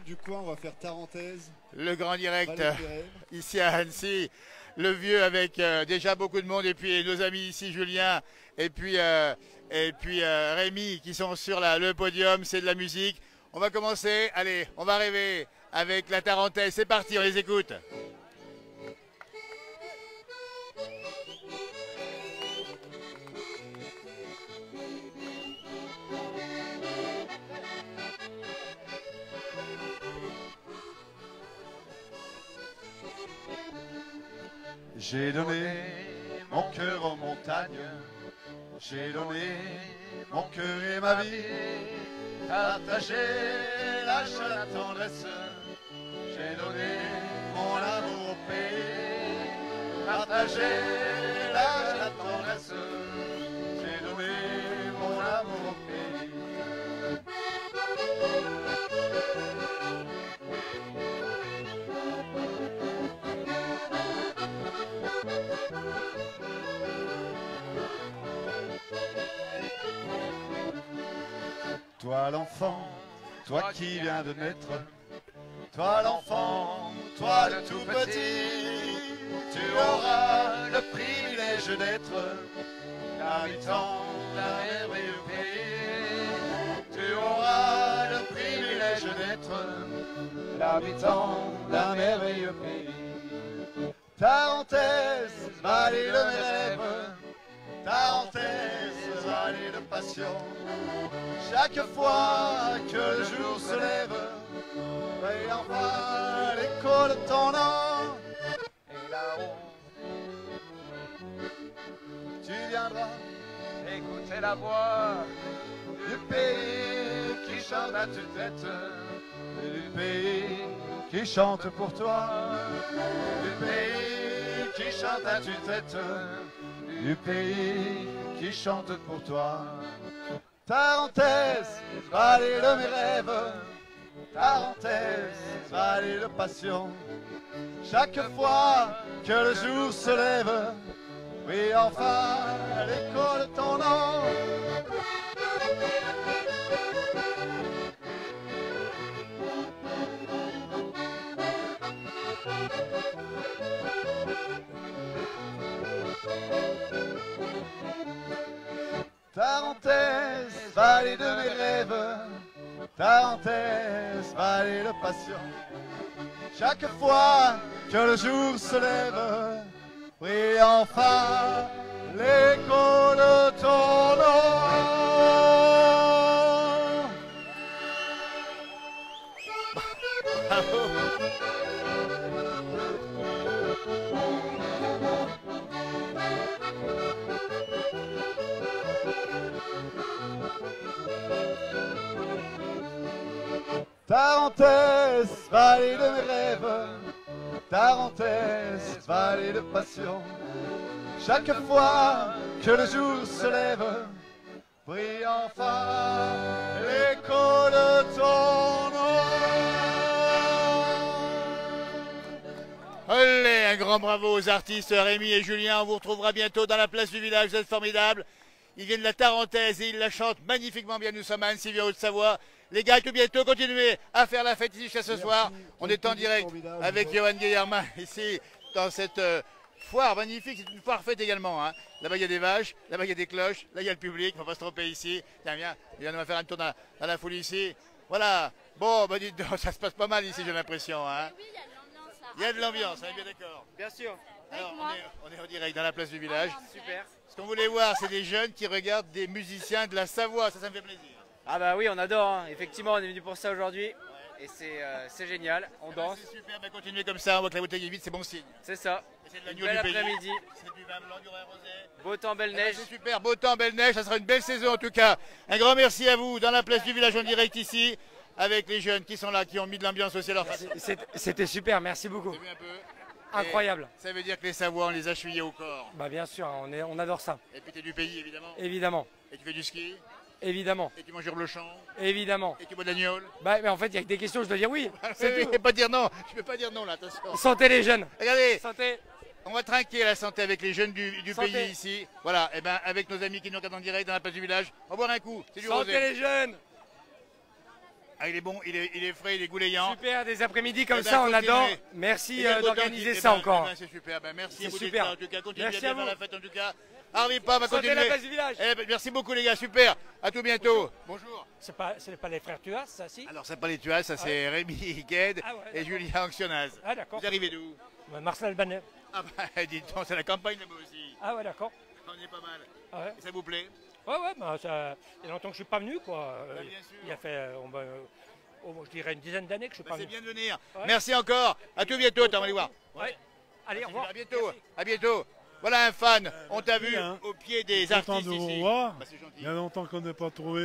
du coin, on va faire Tarentaise. Le grand direct Valais de Rêve. ici à Annecy. Le vieux avec déjà beaucoup de monde et puis nos amis ici, Julien et puis Rémi qui sont sur le podium. C'est de la musique. On va commencer. Allez, on va rêver avec la Tarentaise. C'est parti, on les écoute. J'ai donné mon cœur aux montagnes, j'ai donné mon cœur et ma vie, partagé l'âge à la tendresse, j'ai donné mon amour au pays, partagé l'âge à la tendresse, j'ai donné mon amour au pays. Toi l'enfant, toi qui viens de naître, toi l'enfant, toi le tout petit, tu auras le privilège d'être l'habitant d'un merveilleux pays. Tu auras le privilège d'être l'habitant d'un merveilleux pays. Tarentaise, vallée de mes rêves, Tarentaise, vallée de passion. Chaque fois que le jour se lève, et enfin l'écho de ton nom. Et là-haut, tu viendras écouter la voix du pays qui chante à tue-tête, du pays qui chante pour toi, du pays qui chante à tue-tête, du pays qui chante pour toi. Tarentaise, vallée de mes rêves, Tarentaise, vallée de passion. Chaque fois que le jour se lève, oui enfin l'écho de ton nom. Tarentaise, vallée de mes rêves, Tarentaise, vallée de passion. Chaque fois que le jour se lève, oui enfin l'écho de ton nom. Tarentaise, vallée de mes rêves, Tarentaise, vallée de passion. Chaque fois que le jour se lève, brille enfin l'écho de ton nom. Allez, un grand bravo aux artistes Rémi et Julien. On vous retrouvera bientôt dans la place du village. Vous êtes formidables. Ils viennent de la Tarentaise et ils la chantent magnifiquement bien. Nous sommes à Annecy, Haute-Savoie. Les gars, tout bientôt, continuez à faire la fête ici jusqu'à ce soir. On est en direct avec Johan Guillermin ici dans cette foire magnifique. C'est une foire faite également. Hein. Là-bas, il y a des vaches, là-bas, il y a des cloches, là, il y a le public. Il ne faut pas se tromper ici. Tiens, viens, on va faire un tour dans la foule ici. Voilà. Bon, bah dites donc, ça se passe pas mal ici, j'ai l'impression. Hein. Oui, il y a de l'ambiance là. Il y a de l'ambiance, on est bien d'accord. Bien sûr. Alors, on est en direct dans la place du village. Super. Ce qu'on voulait voir, c'est des jeunes qui regardent des musiciens de la Savoie. Ça me fait plaisir. Ah bah oui, on adore. Hein. Effectivement, on est venu pour ça aujourd'hui. Et c'est génial. On danse. C'est super, mais continuez comme ça. On voit que la bouteille est vide, c'est bon signe. C'est ça. C'est de l'agneau Bel du pays. après-midi. C'est du vin blanc, du vin rosé. Beau temps, belle neige. C'est super, beau temps, belle neige. Ça sera une belle saison en tout cas. Un grand merci à vous dans la place du village en direct ici. Avec les jeunes qui sont là, qui ont mis de l'ambiance aussi à leur façon. C'était super, merci beaucoup. Incroyable. Et ça veut dire que les Savoies, on les a chouillés au corps. Bah bien sûr, on adore ça. Et puis tu es du pays, évidemment. Évidemment. Et tu fais du ski. Évidemment. Et tu manges du reblochon. Évidemment. Et tu bois de l'agneau. Bah mais en fait, il y a que des questions, je dois dire oui. C'est tout. Pas dire non. Je peux pas dire non là, attention. Santé les jeunes. Regardez. Santé. On va trinquer la santé avec les jeunes du Santé. pays ici. Voilà, et ben avec nos amis qui nous regardent en direct dans la place du village. On va boire un coup. C'est du Santé rosé. les jeunes. Ah, il est bon, il est frais, il est goulayant. Super, des après-midi comme Eh ben, ça, on continuez. adore. Merci Et bien, d'organiser eh ça ben, encore. eh ben, c'est super, ben, merci C'est à vous d'être super. là, en tout cas. Continuez Merci à à bien faire vous. la fête en tout cas. Harvey Pop va Sortez continuer. la place du village. Eh ben, merci beaucoup les gars, super. À tout bientôt. Bonjour. Ce n'est pas les frères Tuas, ça, si? Alors c'est pas les Tuas, ça c'est Rémi Gued Ah ouais, et d'accord. Julien Anxionaz. Ah, d'accord. Vous arrivez d'où? Marcel Banet. Ah bah dites donc, c'est la campagne là-bas aussi. Ah ouais, d'accord. On est pas mal. Ah ouais. Et ça vous plaît? Ouais, bah, ça, il y a longtemps que je suis pas venu, quoi. Bah, bien sûr. Il a fait, je dirais, une dizaine d'années que je suis Bah, pas c'est venu. bien de venir. Ouais. Merci encore. À tout bientôt, on va aller voir. Ouais. Allez, au revoir. À bientôt. Merci. À bientôt. Voilà un fan. On t'a vu hein. au pied des Content artistes de vous ici. revoir. Bah, c'est gentil. Il y a longtemps qu'on n'a pas trouvé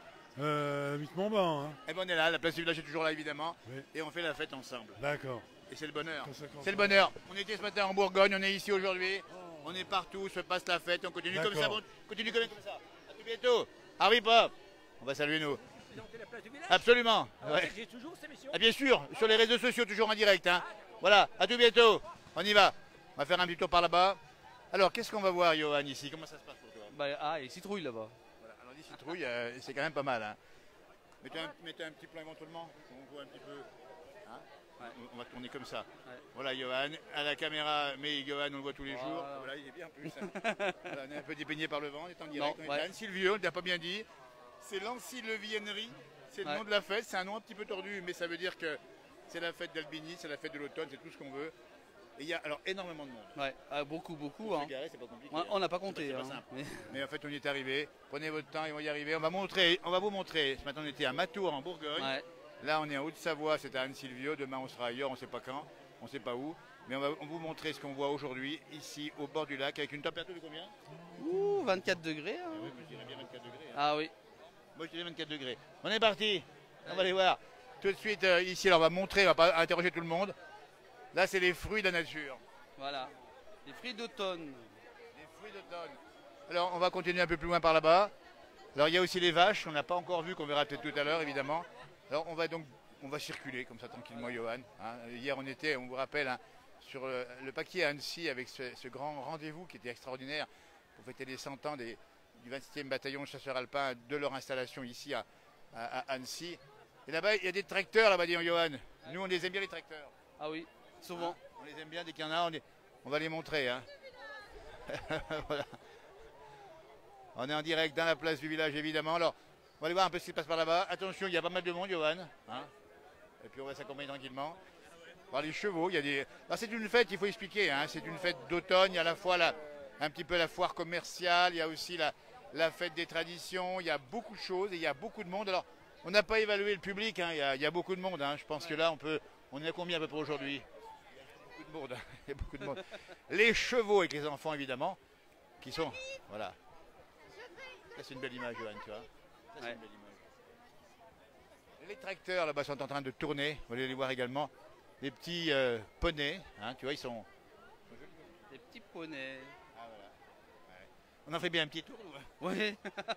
vite Montbin. Hein. Et ben on est là, la place du village est toujours là évidemment. Oui. Et on fait la fête ensemble. D'accord. Et c'est le bonheur. Comme ça qu'on C'est le fait. bonheur. On était ce matin en Bourgogne, on est ici aujourd'hui. On est partout, se passe la fête, on continue comme ça. D'accord. On continue comme ça. À tout bientôt. Harvey Pop. On va saluer nous. Présenter la place du village. Absolument. Ah, Ouais. j'ai toujours cette émission. Ah, bien sûr, sur les réseaux sociaux, toujours en direct. Hein. Voilà, à tout bientôt. On y va. On va faire un petit tour par là-bas. Alors, qu'est-ce qu'on va voir, Johan, ici? Comment ça se passe pour toi? Ah, et citrouille là-bas. Voilà. Alors, les citrouilles, c'est quand même pas mal. Hein. Mettez un petit plan éventuellement, on voit un petit peu. Hein. Ouais. On va tourner comme ça. Ouais. Voilà, Johan, à la caméra, mais Johan, on le voit tous les jours. Voilà. Voilà, il est bien en plus. Hein. Voilà, on est un peu dépeigné par le vent, on est en direct. Non, On est ouais. à Anne-Sylvio, on ne l'a pas bien dit. C'est l'Ancy-Leviennerie. C'est le Ouais. nom de la fête. C'est un nom un petit peu tordu, mais ça veut dire que c'est la fête d'Albini, c'est la fête de l'automne, c'est tout ce qu'on veut. Et il y a alors énormément de monde. Ouais, beaucoup. Pour Hein. se garer, c'est pas compliqué. Ouais, hein. on n'a pas C'est compté. c'est pas Hein. simple. Mais- Mais en fait, on y est arrivé. Prenez votre temps, ils vont y arriver. On va vous montrer. Ce matin, on était à Matour, en Bourgogne. Ouais. Là, on est en Haute-Savoie, c'est à Anne-Sylvio. Demain, on sera ailleurs, on ne sait pas quand, on ne sait pas où. Mais on va vous montrer ce qu'on voit aujourd'hui, ici, au bord du lac, avec une température de combien? Ouh, 24 degrés. Hein. Oui, je dirais bien 24 degrés. Hein. Ah oui. Moi, je dirais 24 degrés. On est parti. On va aller voir. Tout de suite, ici, alors, on va montrer, on va pas interroger tout le monde. Là, c'est les fruits de la nature. Voilà. Les fruits d'automne. Les fruits d'automne. Alors, on va continuer un peu plus loin par là-bas. Alors, il y a aussi les vaches, on n'a pas encore vu, qu'on verra peut-être tout à l'heure, évidemment. Alors, on va circuler comme ça tranquillement, Johan. Hein. Hier, on était, on vous rappelle, hein, sur le paquet à Annecy avec ce grand rendez-vous qui était extraordinaire pour fêter les 100 ans du 27e bataillon de chasseurs alpins de leur installation ici à Annecy. Et là-bas, il y a des tracteurs, là-bas, dit Johan. Nous, on les aime bien, les tracteurs. Ah oui, souvent. Hein, on les aime bien, dès qu'il y en a, on va les montrer. Hein. Voilà. On est en direct dans la place du village, évidemment. Alors, on va aller voir un peu ce qui se passe par là-bas. Attention, il y a pas mal de monde, Johan. Hein. Et puis, on va s'accompagner tranquillement. Voir les chevaux, il y a des... Alors, c'est une fête, il faut expliquer. Hein. C'est une fête d'automne. Il y a à la fois un petit peu la foire commerciale. Il y a aussi la fête des traditions. Il y a beaucoup de choses et il y a beaucoup de monde. Alors, on n'a pas évalué le public. Hein. Il y a beaucoup de monde. Hein. Je pense que là, on est à combien à peu près aujourd'hui? Beaucoup de monde. Il y a beaucoup de monde. Les chevaux avec les enfants, évidemment, qui sont... Voilà. Ça, c'est une belle image, Johan, tu vois. Ça, c'est Ouais. une belle image. Et les tracteurs, là-bas, sont en train de tourner. Vous allez les voir également. Les petits poneys, hein, tu vois, ils sont... Les petits poneys. Ah, voilà. Ouais. On en fait bien un petit tour, nous, hein. Oui.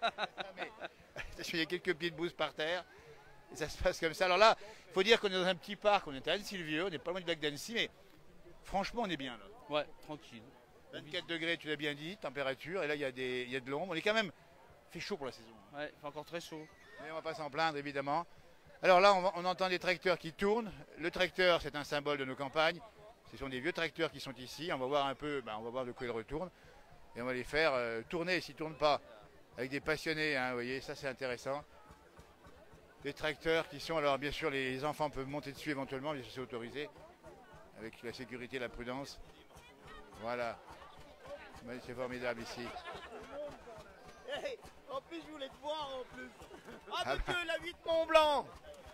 Il y a quelques petites bouses par terre. Et ça se passe comme ça. Alors là, il faut dire qu'on est dans un petit parc. On est à Anne-Sylvio, on n'est pas loin du lac d'Annecy, mais franchement, on est bien, là. Ouais, tranquille. 24 degrés, tu l'as bien dit, température. Et là, il y a de l'ombre. On est quand même... Il fait chaud pour la saison. Ouais, il fait encore très chaud. Mais on va pas s'en plaindre, évidemment. Alors là, on entend des tracteurs qui tournent. Le tracteur, c'est un symbole de nos campagnes. Ce sont des vieux tracteurs qui sont ici. On va voir un peu, on va voir de quoi ils retournent. Et on va les faire tourner s'ils ne tournent pas. Avec des passionnés, hein, vous voyez, ça c'est intéressant. Des tracteurs qui sont, alors bien sûr, les enfants peuvent monter dessus éventuellement, bien sûr c'est autorisé. Avec la sécurité et la prudence. Voilà. Ouais, c'est formidable ici. Hey, en plus, je voulais te voir en plus. Ah, que la 8 Mont Blanc.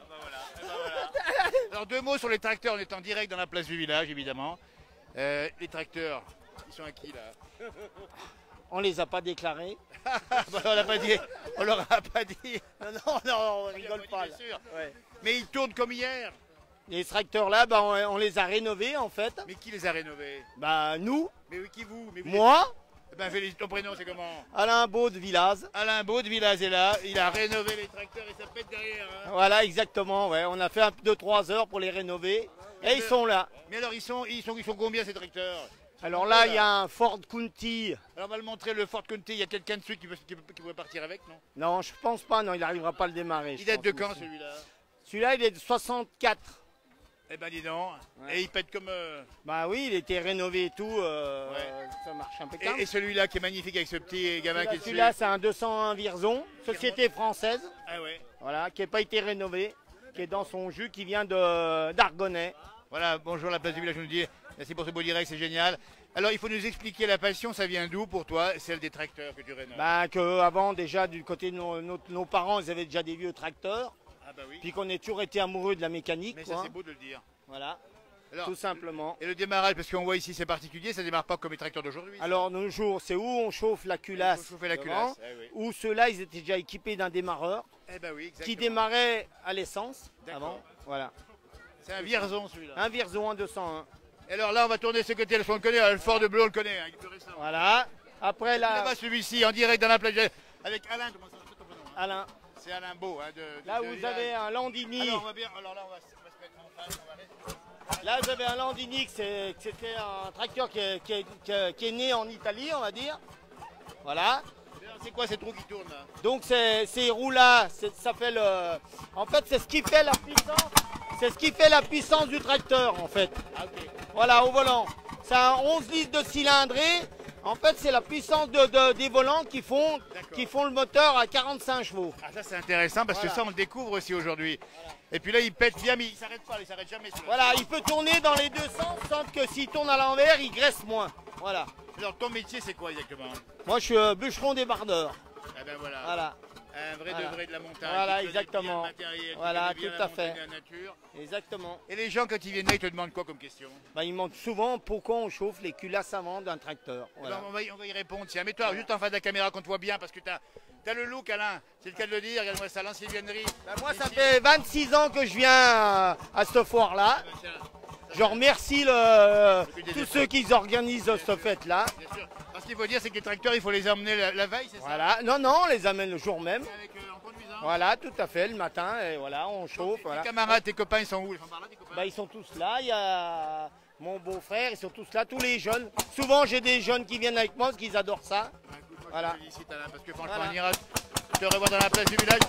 Alors deux mots sur les tracteurs, on est en direct dans la place du village évidemment. Les tracteurs, ils sont à qui là? On les a pas déclarés. On l'a pas dit, on leur a pas dit. Non, on rigole pas. Bien Là. sûr. Ouais. Mais ils tournent comme hier. Les tracteurs là, bah, on les a rénovés en fait. Mais qui les a rénovés? Bah nous, Mais oui, qui vous? Mais vous moi, ton prénom c'est comment? Alain Beau de Villaz. Alain Baud de Villaz est là, il a rénové les tracteurs et ça pète derrière. Hein. Voilà, exactement. Ouais, on a fait un peu de 3 heures pour les rénover. Et ils sont là. Mais alors ils sont combien ces tracteurs? Alors là, il y a un Ford County. Alors on va le montrer, le Ford Conti, il y a quelqu'un dessus qui veut partir avec, non? Non, je pense pas. Non, il n'arrivera pas à le démarrer. Il je date pense, de quand monsieur. celui-là? Celui-là, il est de 64. Eh ben dis donc. Ouais. Et il pète comme... Bah oui, il était rénové et tout. Ça marche impeccable. Et celui-là qui est magnifique avec ce petit gamin qui est dessus. Celui-là, c'est un 201 Virzon, société française. Ah ouais. Voilà, qui n'a pas été rénové, qui est dans son jus, qui vient d'Argonnet. Voilà, bonjour la place du village, je nous dis. Merci pour ce beau direct, c'est génial. Alors il faut nous expliquer la passion, ça vient d'où pour toi, celle des tracteurs que tu rénoves? Bah, avant déjà, du côté de nos parents, ils avaient déjà des vieux tracteurs. Ah bah oui. Puis qu'on ait toujours été amoureux de la mécanique. Mais quoi. ça c'est beau de le dire. Voilà, Alors, tout simplement. et le démarrage, parce qu'on voit ici c'est particulier, ça démarre pas comme les tracteurs d'aujourd'hui. Alors, nos jours, c'est où on chauffe la culasse. Il faut chauffer la devant, culasse. Eh oui. Ou ceux-là, ils étaient déjà équipés d'un démarreur Eh ben oui, exactement. qui démarrait à l'essence D'accord. avant. Voilà. C'est un Vierzon celui-là. Un Virzon, un 201. Et alors là on va tourner ce côté, on le connaît, le Fort de Bleu on le connaît, hein, il est plus récent. Voilà. Après, Là-bas celui-ci en direct dans la plage avec Alain, comment ça s'appelle ton prénom, hein Alain, C'est Alain Beau. Hein, là, vous avez un Landini. Alors, alors là on va se mettre en face. Là, vous avez un Landini, c'était un tracteur qui est né en Italie, on va dire. Voilà. C'est quoi cette roue qui tourne là? Donc, ces roues-là, ça fait le... En fait, c'est ce qui fait la puissance. C'est ce qui fait la puissance du tracteur, en fait. Ah, ok. Voilà, au volant. Ça a 11 litres de cylindrée. En fait, c'est la puissance des volants qui font le moteur à 45 chevaux. Ah ça c'est intéressant parce que ça on le découvre aussi aujourd'hui. Et puis là il pète bien mais il s'arrête pas, il s'arrête jamais. Voilà, il peut tourner dans les deux sens, sauf que s'il tourne à l'envers, il graisse moins. Voilà. Alors ton métier c'est quoi exactement? Moi, je suis bûcheron débardeur. Ah ben voilà. Voilà. Un vrai Voilà. de vrai de la montagne. Voilà, qui connaît exactement. bien le matériel, qui Voilà, connaît bien tout la à fait. montagne et la nature. Exactement. Et les gens quand ils viennent là ils te demandent quoi comme question? Bah, il manque souvent pourquoi on chauffe les culasses avant d'un tracteur. Voilà. Alors, on va y répondre. Tiens, mets-toi juste en face de la caméra qu'on te voit bien parce que t'as le look Alain. C'est le cas de le dire. Regarde-moi ça, l'anciennerie. Bah, moi, ça fait 26 ans que je viens à cette foire-là. Je remercie tous ceux qui organisent cette fête-là. Bien sûr. Parce qu'il faut dire c'est que les tracteurs il faut les emmener la veille, c'est ça? Voilà. Non, non, on les amène le jour même. Avec, en conduisant. Voilà, tout à fait, le matin. Et voilà, on chauffe. Tes Voilà. camarades, tes copains ils sont où? Ils sont par là tes copains? Bah, ils sont tous là. Il y a mon beau-frère, ils sont tous là, tous les jeunes. Souvent, j'ai des jeunes qui viennent avec moi parce qu'ils adorent ça. Bah, écoute, moi, Voilà. je te félicite Alain parce que franchement Voilà. on ira te revoir dans la place du village.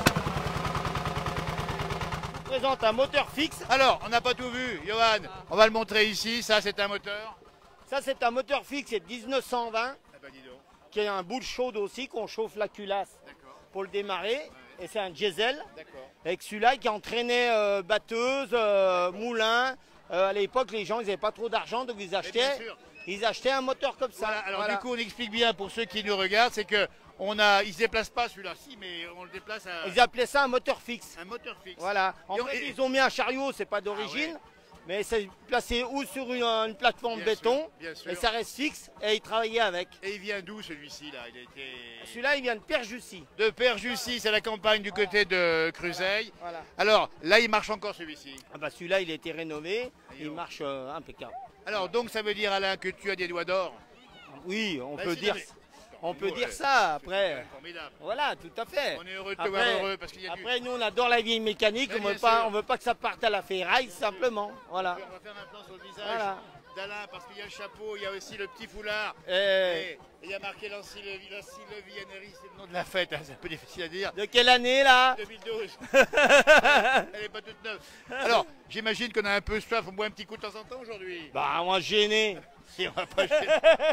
Je présente un moteur fixe. Alors, on n'a pas tout vu, Johan. On va le montrer ici. Ça, c'est un moteur. Ça, c'est un moteur fixe, c'est 1920, Ah bah dis donc. qui est un boule chaude aussi, qu'on chauffe la culasse D'accord. pour le démarrer. Et c'est un diesel. D'accord. Avec celui-là qui entraînait batteuse, moulin. À l'époque, les gens, ils n'avaient pas trop d'argent, donc Et bien sûr. ils achetaient un moteur comme ça. Voilà, alors Voilà. du coup, on explique bien pour ceux qui nous regardent, c'est que il se déplace pas celui-là, si, mais on le déplace à Ils appelaient ça un moteur fixe. un moteur fixe. Voilà. En Et on- fait, et- ils ont mis un chariot, c'est pas d'origine, ouais. mais c'est placé ou sur une plateforme Bien béton, sûr, bien sûr. et ça reste fixe, et ils travaillaient avec. Et il vient d'où celui-ci là? Il a été Celui-là, il vient de Père-Jussy. de Père-Jussy, c'est la campagne du côté de Cruseille. Voilà. Alors là, il marche encore celui-ci. Ah bah celui-là, il a été rénové, il donc. marche impeccable. Alors donc ça veut dire Alain que tu as des doigts d'or. Oui, on Bah, peut si, dire, non, mais- on peut Ouais, dire c'est ça quand après. même formidable. Voilà, tout à fait. On est heureux de te voir heureux parce qu'il y a Après, nous, on adore la vieille mécanique, Mais on bien sûr. veut pas que ça parte à la ferraille, simplement. Voilà. On va faire un plan sur le visage Voilà. d'Alain parce qu'il y a le chapeau, il y a aussi le petit foulard. Et Et il y a marqué l'Ancille-Viennerie, c'est le nom de la fête, hein, c'est un peu difficile à dire. de quelle année, là 2012. Elle n'est pas toute neuve. Alors, j'imagine qu'on a un peu soif, on boit un petit coup de temps en temps aujourd'hui. Bah, moi, gêné. Si, on va pas gêner.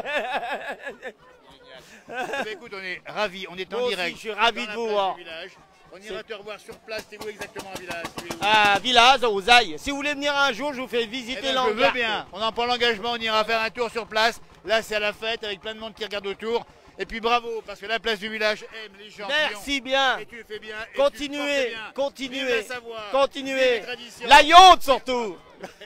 Génial. Eh bien, écoute, on est ravis, on est en Moi aussi, direct. je suis ravi dans de la vous place voir. du village. On ira te revoir sur place. T'es où exactement à Village? Tu es où? À Villaz, aux Ailles. Si vous voulez venir un jour, je vous fais Eh visiter ben, je l'hangar. veux bien. On en prend l'engagement, on ira faire un tour sur place. Là, c'est à la fête avec plein de monde qui regarde autour. Et puis bravo, parce que la place du village aime les gens. Merci bien. Et tu le fais bien. et tu Continuez, le portes bien. Vive continuez, la Savoie. Vive continuez. les traditions. La yonte, surtout.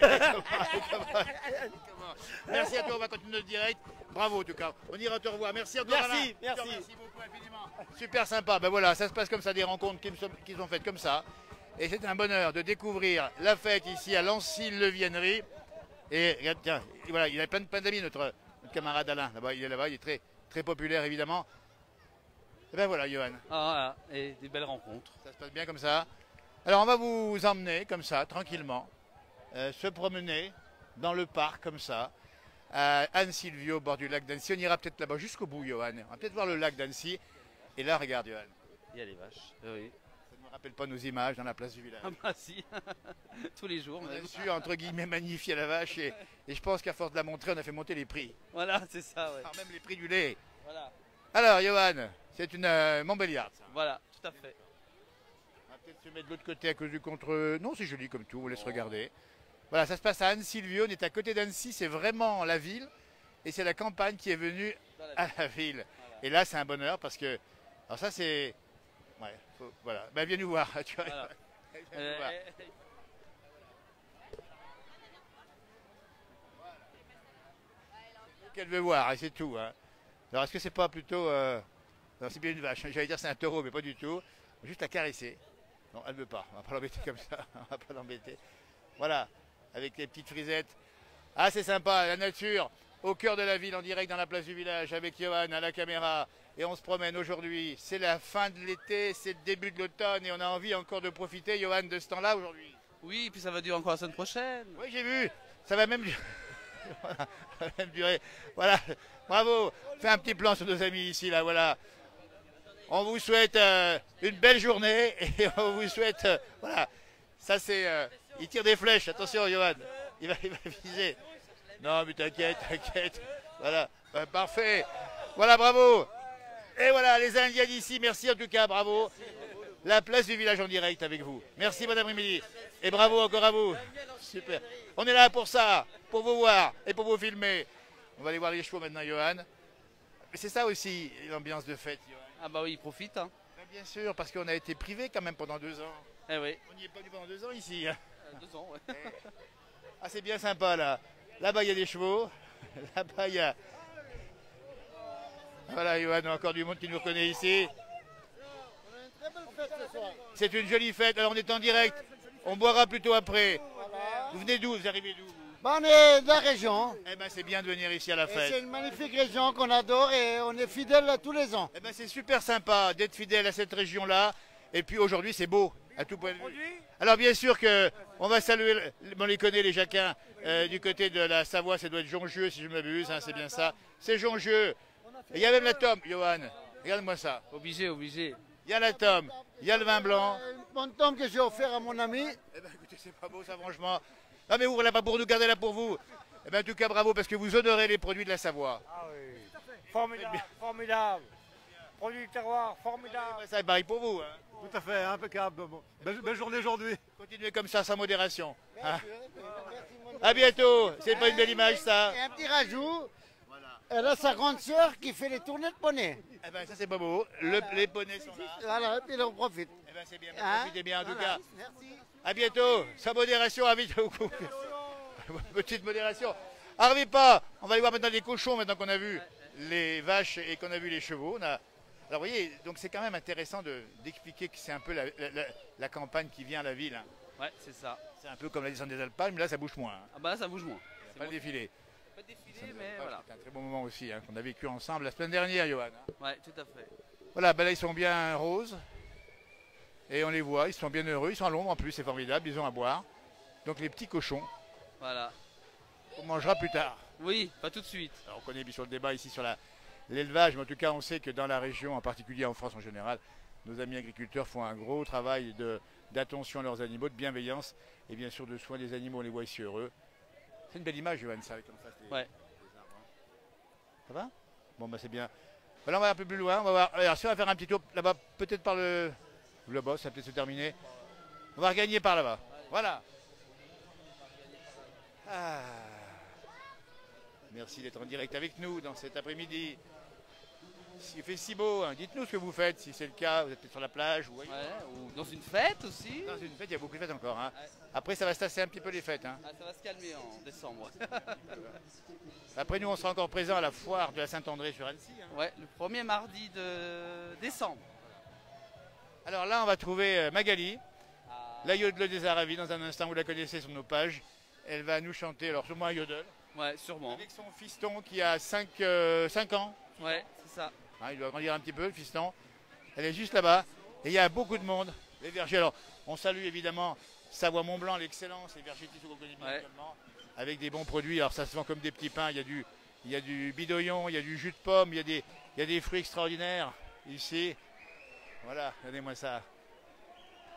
Merci à toi, on va continuer notre direct. Bravo en tout cas. On ira te revoir. Merci encore. Merci, Alain. Je te merci. remercie beaucoup infiniment. Super sympa. Ben voilà, ça se passe comme ça, des rencontres qui sont faites comme ça. Et c'est un bonheur de découvrir la fête ici à Lancy-le-Viennerie. Et regarde, tiens, et voilà, il a plein d'amis, notre camarade Alain. Là-bas, il est très, très populaire évidemment. Et ben voilà, Johan. Ah, voilà, et des belles rencontres. Ça se passe bien comme ça. Alors on va vous emmener comme ça, tranquillement, se promener dans le parc comme ça, à Anne-Sylvie au bord du lac d'Annecy. On ira peut-être là-bas jusqu'au bout, Johan. On va peut-être voir le lac d'Annecy. Et là, regarde, Johan. Il y a les vaches. Oui. Ça me rappelle pas nos images dans la place du village. Ah bah si, tous les jours. On même. a su, entre guillemets, magnifier la vache et je pense qu'à force de la montrer, on a fait monter les prix. Voilà, c'est ça, ouais. Alors, même les prix du lait. Voilà, Alors, Johan, c'est une Montbéliarde, ça. voilà, tout à fait. On va peut-être se mettre de l'autre côté à cause du contre... Non, c'est joli comme tout, on laisse regarder. Voilà, ça se passe à Anne-Sylvio, on est à côté d'Annecy, c'est vraiment la ville. Et c'est la campagne qui est venue à la ville. Voilà. Et là, c'est un bonheur parce que... Alors ça, c'est... Ouais, voilà. Ben, viens nous voir. Tu vois. Voilà. Viens nous voir. Qu'elle veut voir, et c'est tout. Hein. Alors, est-ce que c'est pas plutôt... Non, c'est bien une vache. J'allais dire c'est un taureau, mais pas du tout. Juste la caresser. Non, elle ne veut pas. On va pas l'embêter comme ça. On va pas l'embêter. Voilà, avec les petites frisettes. Ah, c'est sympa, la nature, au cœur de la ville, en direct dans la place du village, avec Johan à la caméra. Et on se promène aujourd'hui. C'est la fin de l'été, c'est le début de l'automne et on a envie encore de profiter, Johan, de ce temps-là aujourd'hui. Oui, puis ça va durer encore la semaine prochaine. Oui, j'ai vu. Ça va même durer. Voilà, ça va même durer. Voilà, bravo. Fais un petit plan sur nos amis ici, là, voilà. On vous souhaite une belle journée et on vous souhaite... voilà, ça c'est... il tire des flèches, attention, Johan. Il va viser. Non, mais t'inquiète, t'inquiète. Voilà, parfait. Voilà, bravo. Et voilà, les Indiens d'ici, merci en tout cas, bravo. La place du village en direct avec vous. Merci, bon après-midi. Et bravo encore à vous. Super. On est là pour ça, pour vous voir et pour vous filmer. On va aller voir les chevaux maintenant, Johan. Mais c'est ça aussi, l'ambiance de fête, Johan. Ah bah oui, il profite, hein. Bien sûr, parce qu'on a été privé quand même pendant 2 ans. Eh oui. On n'y est pas venu pendant 2 ans ici. 2 ans, ouais. Ah, c'est bien sympa là. Là-bas, il y a des chevaux. Là-bas, il y a... Voilà, Johan, encore du monde qui nous reconnaît ici. C'est une jolie fête. Alors, on est en direct. On boira plutôt après. Vous venez d'où? Vous arrivez d'où? On est de la région. Eh ben, c'est bien de venir ici à la Et c'est fête. une magnifique région qu'on adore et on est fidèle tous les ans. Eh ben, c'est super sympa d'être fidèle à cette région-là. Et puis aujourd'hui, c'est beau, à tout point de vue. Alors bien sûr que on va saluer, on les connaît les Jacquins, du côté de la Savoie, ça doit être Jongieux si je ne m'abuse, hein, c'est bien ça. C'est Jongieux. Et il y a même la tome, Johan. Regarde-moi ça. Obligé, obligé. Il y a la tome, il y a le vin blanc. Une bonne tombe que j'ai offert à mon ami. Eh ben écoutez, c'est pas beau ça franchement. Ah mais ouvre-la pas pour nous, gardez-la pour vous. Eh ben en tout cas bravo parce que vous honorez les produits de la Savoie. Ah oui. Formidable, formidable. Produit du terroir, formidable. Ça est pareil pour vous. Hein. Tout à fait, impeccable. Bon, belle journée aujourd'hui. Continuez comme ça, sans modération. Hein. À bientôt. C'est pas une belle image ça. Et un petit rajout. Elle a sa grande sœur qui fait les tournées de poney. Eh ben ça c'est pas beau. Les poneys sont là. Voilà, et puis on profite. Eh ben c'est bien, Hein? profitez bien en tout Voilà. cas. Merci. À bientôt, sans modération, invite beaucoup. Petite modération. Arrivez pas, on va aller voir maintenant les cochons, maintenant qu'on a vu les vaches et qu'on a vu les chevaux. Alors vous voyez, donc c'est quand même intéressant d'expliquer que c'est un peu la campagne qui vient à la ville. Hein. Ouais, c'est ça. C'est un peu comme la descente des Alpes, mais là ça bouge moins. Hein. Ah bah là, ça bouge moins. Pas le défilé. Pas de défilé, mais voilà. C'est un très bon moment aussi, hein, qu'on a vécu ensemble la semaine dernière, Johan. Hein. Ouais, tout à fait. Voilà, ben là ils sont bien roses. Et on les voit, ils sont bien heureux, ils sont à l'ombre en plus, c'est formidable, ils ont à boire. Donc les petits cochons, Voilà. on mangera plus tard. Oui, pas tout de suite. Alors, on connaît bien sûr le débat ici sur l'élevage, mais en tout cas on sait que dans la région, en particulier en France en général, nos amis agriculteurs font un gros travail d'attention à leurs animaux, de bienveillance et bien sûr de soin des animaux, on les voit ici heureux. C'est une belle image, Johan, ça, avec en face les Ouais. arbres. Hein. Ça va? Bon, bah c'est bien. Voilà, on va un peu plus loin, on va voir. Alors si on va faire un petit tour là-bas, peut-être par le... Là-bas, ça va peut-être se terminer. On va regagner par là-bas. Voilà. Ah. Merci d'être en direct avec nous dans cet après-midi. Il fait si beau, hein. Dites-nous ce que vous faites, si c'est le cas, vous êtes peut-être sur la plage ou ailleurs. Ouais, ou dans une fête aussi. Dans une fête, il y a beaucoup de fêtes encore. Hein. Ouais. Après, ça va se tasser un petit peu les fêtes. Hein. Ah, ça va se calmer en décembre. Après, nous, on sera encore présents à la foire de la Saint-André sur Annecy. Hein. Ouais, le premier mardi de décembre. Alors là, on va trouver Magali, Ah, la yodeleuse des Aravis. Dans un instant, vous la connaissez sur nos pages. Elle va nous chanter, alors sûrement un yodel, ouais, sûrement. avec son fiston qui a 5 ans. Ouais, c'est ça. Hein, il doit grandir un petit peu, le fiston. Elle est juste là-bas. Et il y a beaucoup de monde. Les vergers, alors, on salue évidemment Savoie-Mont-Blanc, l'excellence, les vergers qui sont reconnus Ouais. également, avec des bons produits. Alors, ça se vend comme des petits pains. Il y a du bidoyon, il y a du jus de pomme, il y a des fruits extraordinaires ici. Voilà, regardez-moi ça.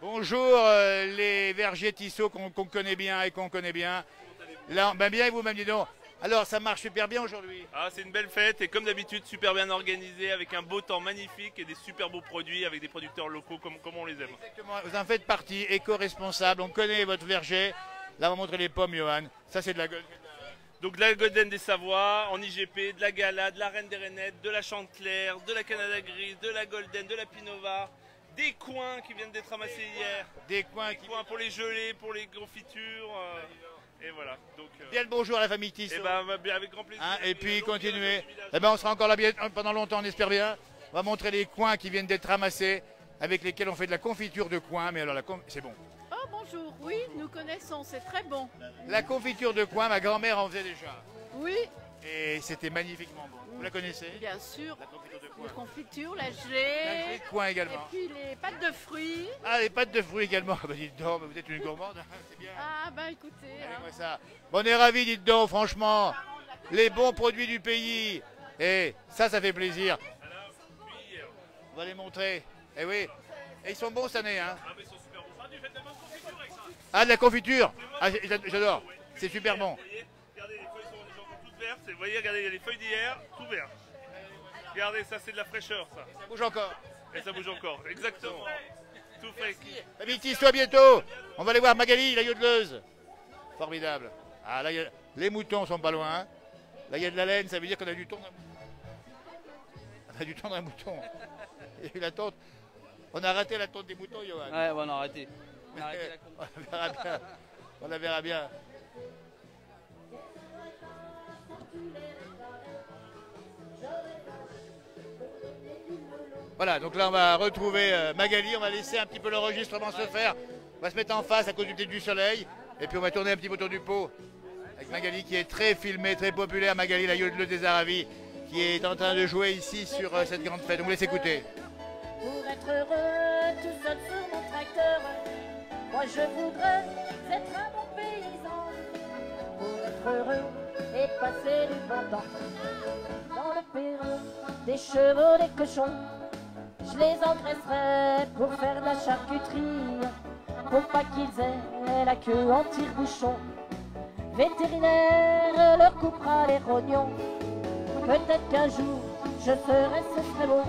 Bonjour les vergers Tissot qu'on connaît bien et qu'on connaît bien. Là, ben bien et vous-même, dis donc. Alors, ça marche super bien aujourd'hui. Ah, c'est une belle fête et comme d'habitude, super bien organisée avec un beau temps magnifique et des super beaux produits avec des producteurs locaux comme on les aime. Exactement, vous en faites partie, éco-responsable, on connaît votre verger. Là, on va montrer les pommes, Johan. Ça, c'est de la gueule. Donc de la Golden des Savoies, en IGP, de la Gala, de la Reine des Rainettes, de la Chantecler, de la Canada Grise, de la Golden, de la Pinova, des coins qui viennent d'être ramassés hier. Des coins pour les gelées, pour les confitures. Et voilà. Donc, bien le bonjour à la famille Tissot. Et ben, avec grand plaisir. Hein, et puis continuez. Eh ben, on sera encore là bien, pendant longtemps, on espère bien. On va montrer les coins qui viennent d'être ramassés, avec lesquels on fait de la confiture de coin. Mais alors, c'est bon. Oh bonjour, oui, nous connaissons, c'est très bon. La confiture de coin, ma grand-mère en faisait déjà. Oui. Et c'était magnifiquement bon. Vous la connaissez? Bien sûr. La confiture de coin. La confiture, la gelée. La gelée de coin également. Et puis les pâtes de fruits. Ah, les pâtes de fruits également. Bah, dites donc, vous êtes une gourmande, c'est bien. Ah, bah écoutez. Allez, ça. Bon, on est ravis, dites donc, franchement. Les bons produits du pays. Et ça fait plaisir. On va les montrer. Eh oui. Et ils sont bons cette année, hein. Ah, mais ils sont super bons. Ah, tu fais de la bonne confiture avec ça. Ah, de la confiture. Ah, j'adore. C'est super bon. Regardez, les feuilles sont encore toutes vertes. Vous voyez, regardez, il y a les feuilles d'hier, tout vert. Regardez, ça c'est de la fraîcheur, ça. Ça bouge encore. Et ça bouge encore, exactement. Tout frais. Famille Tissot, à bientôt. On va aller voir Magali, la yodeleuse. Formidable. Ah, là, les moutons sont pas loin. Là, il y a de la laine, ça veut dire qu'on a du thon. On a du thon d'un mouton. Et la tonte. On a raté la tonte des moutons, Johan. Ouais, on a arrêté. On a arrêté la compte. On la verra bien. On la verra bien. Voilà, donc là on va retrouver Magali, on va laisser un petit peu l'enregistrement se faire. On va se mettre en face à cause du soleil. Et puis on va tourner un petit peu autour du pot. Avec Magali qui est très filmée, très populaire. Magali, la yodeleuse des Aravis, qui est en train de jouer ici sur cette grande fête. On vous laisse écouter. Pour être heureux, tout seul sur mon tracteur, moi je voudrais être un bon paysan. Pour être heureux et passer du bon temps dans le Pérou, des chevaux, des cochons, je les engraisserais pour faire de la charcuterie, pour pas qu'ils aient la queue en tire-bouchon. Vétérinaire leur coupera les rognons. Peut-être qu'un jour je ferai, ce serait beau,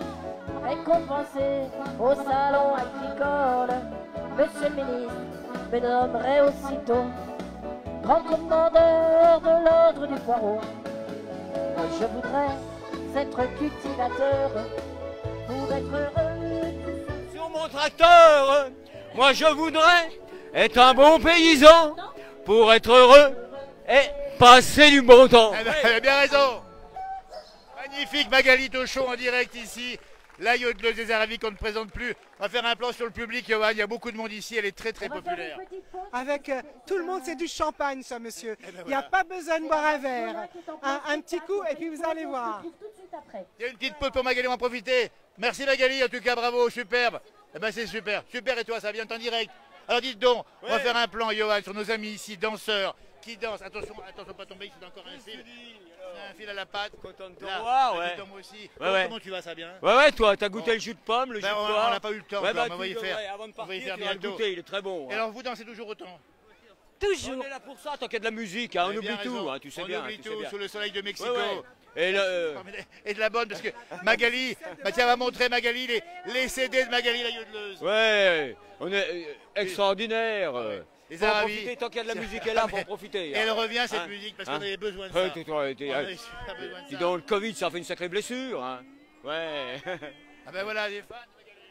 récompensé au salon agricole. Monsieur le ministre me nommerait aussitôt grand commandeur de l'ordre du poireau. Moi je voudrais être cultivateur pour être heureux. Sur mon tracteur, moi je voudrais être un bon paysan pour être heureux et passer du bon temps. Eh ben, elle a bien raison. Magnifique Magali Tochon en direct ici. La yodeleuse des Aravis qu'on ne présente plus. On va faire un plan sur le public, Johan. Il y a beaucoup de monde ici, elle est très très populaire. Avec tout le monde, c'est du champagne, ça, monsieur. Il n'y a pas besoin de boire un verre. Un petit coup, et puis vous allez voir. Il y a une petite pause pour Magali, on va en profiter. Merci Magali, en tout cas, bravo, superbe. Eh ben c'est super. Super, et toi, ça vient en direct. Alors dites donc, on va faire un plan, Johan, sur nos amis ici, danseurs, qui dansent. Attention, attention, pas tomber, c'est encore un fil. On a un fil à la patte. Content de te Là, voir, ouais. moi aussi. Ouais, Comment tu vas, ça bien? Ouais, toi, t'as goûté le jus de pomme, le jus de poire. On n'a pas eu le temps, ouais, mais on va y faire. Avant de on va y partir, faire tu vas le bientôt. goûter, il est très bon. Et alors, vous dansez toujours autant? Toujours. On est là pour ça, tant qu'il y a de la musique, hein, on oublie tout, hein, tu sais bien. On oublie tout, sous le soleil de Mexico. Ouais. Et de la bonne, parce que Magali, bah tiens, va montrer Magali les CD de Magali la yodeleuse. Ouais, on est extraordinaire. Les faut en Aravis. profiter, tant qu'il y a de la musique est là, faut en profiter. Et elle revient cette musique parce qu'on avait besoin de ça. On avait super besoin de ça. Dans le Covid, ça fait une sacrée blessure. Hein. Ouais. Ah ben voilà, les fans.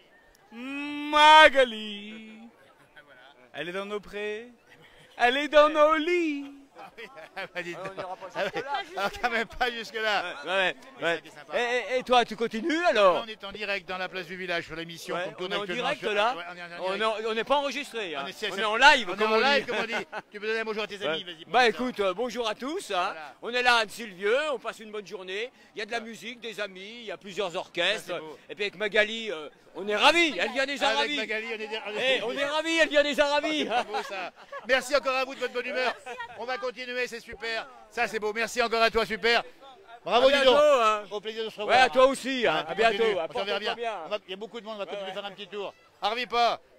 Magali. Elle est dans nos prés. Elle est dans nos lits. On n'ira pas quand même pas jusque-là. Et toi, tu continues alors? Là, on est en direct dans la place du village sur l'émission. On est en direct là. On n'est pas enregistré. Hein. On est en live, comme on dit. Tu peux donner un bonjour à tes amis, vas-y. Bah écoute, bonjour à tous. Hein. Voilà. On est là à Anne-Sylvieux, on passe une bonne journée. Il y a de la musique, des amis, il y a plusieurs orchestres. Et puis avec Magali, on est ravis. Elle vient des Aravis. Avec Magali, on est ravis, elle vient des Aravis. Beau, ça. Merci encore à vous de votre bonne humeur. On va continuer, c'est super. Ça c'est beau. Merci encore à toi, super. Bravo, dis donc. Hein. Au plaisir de se revoir. Ouais, à toi aussi. Hein. À bientôt. On s'en verra bien. Il y a beaucoup de monde, on va continuer à faire un petit tour. Arvis pas.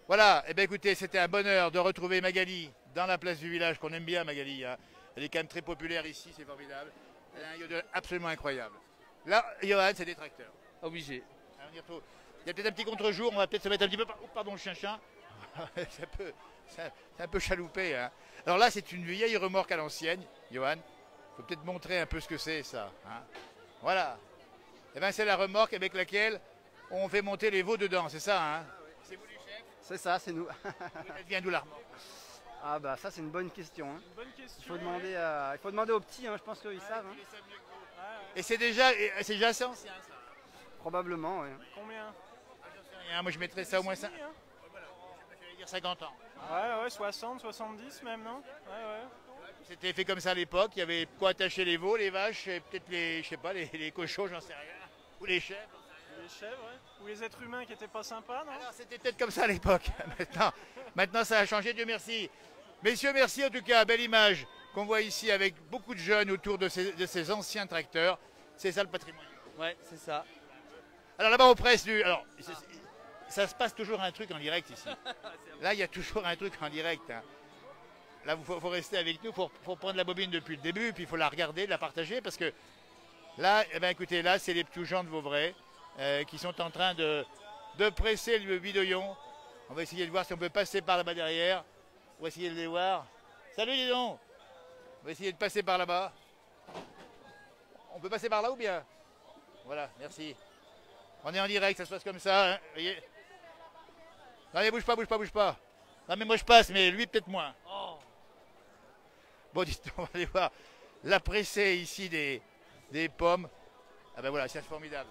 Voilà, eh bien écoutez, c'était un bonheur de retrouver Magali dans la place du village, qu'on aime bien Magali. Hein. Elle est quand même très populaire ici, c'est formidable. Elle a un yacht absolument incroyable. Là, Johan, c'est des tracteurs. Obligé. Il y a peut-être un petit contre-jour, on va peut-être se mettre un petit peu... Oh, pardon, le chien-chien. c'est un peu chaloupé. Hein. Alors là, c'est une vieille remorque à l'ancienne, Johan. Il faut peut-être montrer un peu ce que c'est, ça. Hein. Voilà. Eh bien, c'est la remorque avec laquelle on fait monter les veaux dedans, c'est ça, hein? C'est vous les chefs? C'est ça, c'est nous. Elle vient d'où la remorque? Ah bah ça c'est une bonne question. Hein. Bonne question. Il faut demander aux petits, hein, je pense qu'ils savent. Hein. Et c'est déjà assez ancien, ça? Probablement, oui. Combien? Moi je mettrais ça au moins 5. Je vais dire 50 ans. Ouais, 60, 70 même, non? Ouais. C'était fait comme ça à l'époque, il y avait quoi attacher les veaux, les vaches, et peut-être les, je sais pas, les cochons, j'en sais rien. Ou les chèvres. Les chèvres, ouais. Ou les êtres humains qui étaient pas sympas, non? Alors c'était peut-être comme ça à l'époque. Maintenant ça a changé, Dieu merci. Messieurs, merci en tout cas, belle image qu'on voit ici avec beaucoup de jeunes autour de ces anciens tracteurs. C'est ça le patrimoine. Ouais, c'est ça. Alors là-bas on presse du... Alors, ça se passe toujours un truc en direct ici. Là il y a toujours un truc en direct. Hein. Là il faut rester avec nous, il faut prendre la bobine depuis le début, puis il faut la regarder, la partager, parce que là, eh ben, écoutez, là c'est les petits gens de Vauvray qui sont en train de presser le bidoyon. On va essayer de voir si on peut passer par là-bas derrière. On va essayer de les voir. Salut, dis donc. On va essayer de passer par là-bas. On peut passer par là ou bien? Voilà, merci. On est en direct, ça se passe comme ça. Hein, voyez. Allez, bouge pas. Non, mais moi je passe, mais lui peut-être moins. Oh. Bon, dites, on va aller voir la pressée ici des pommes. Ah ben voilà, c'est formidable.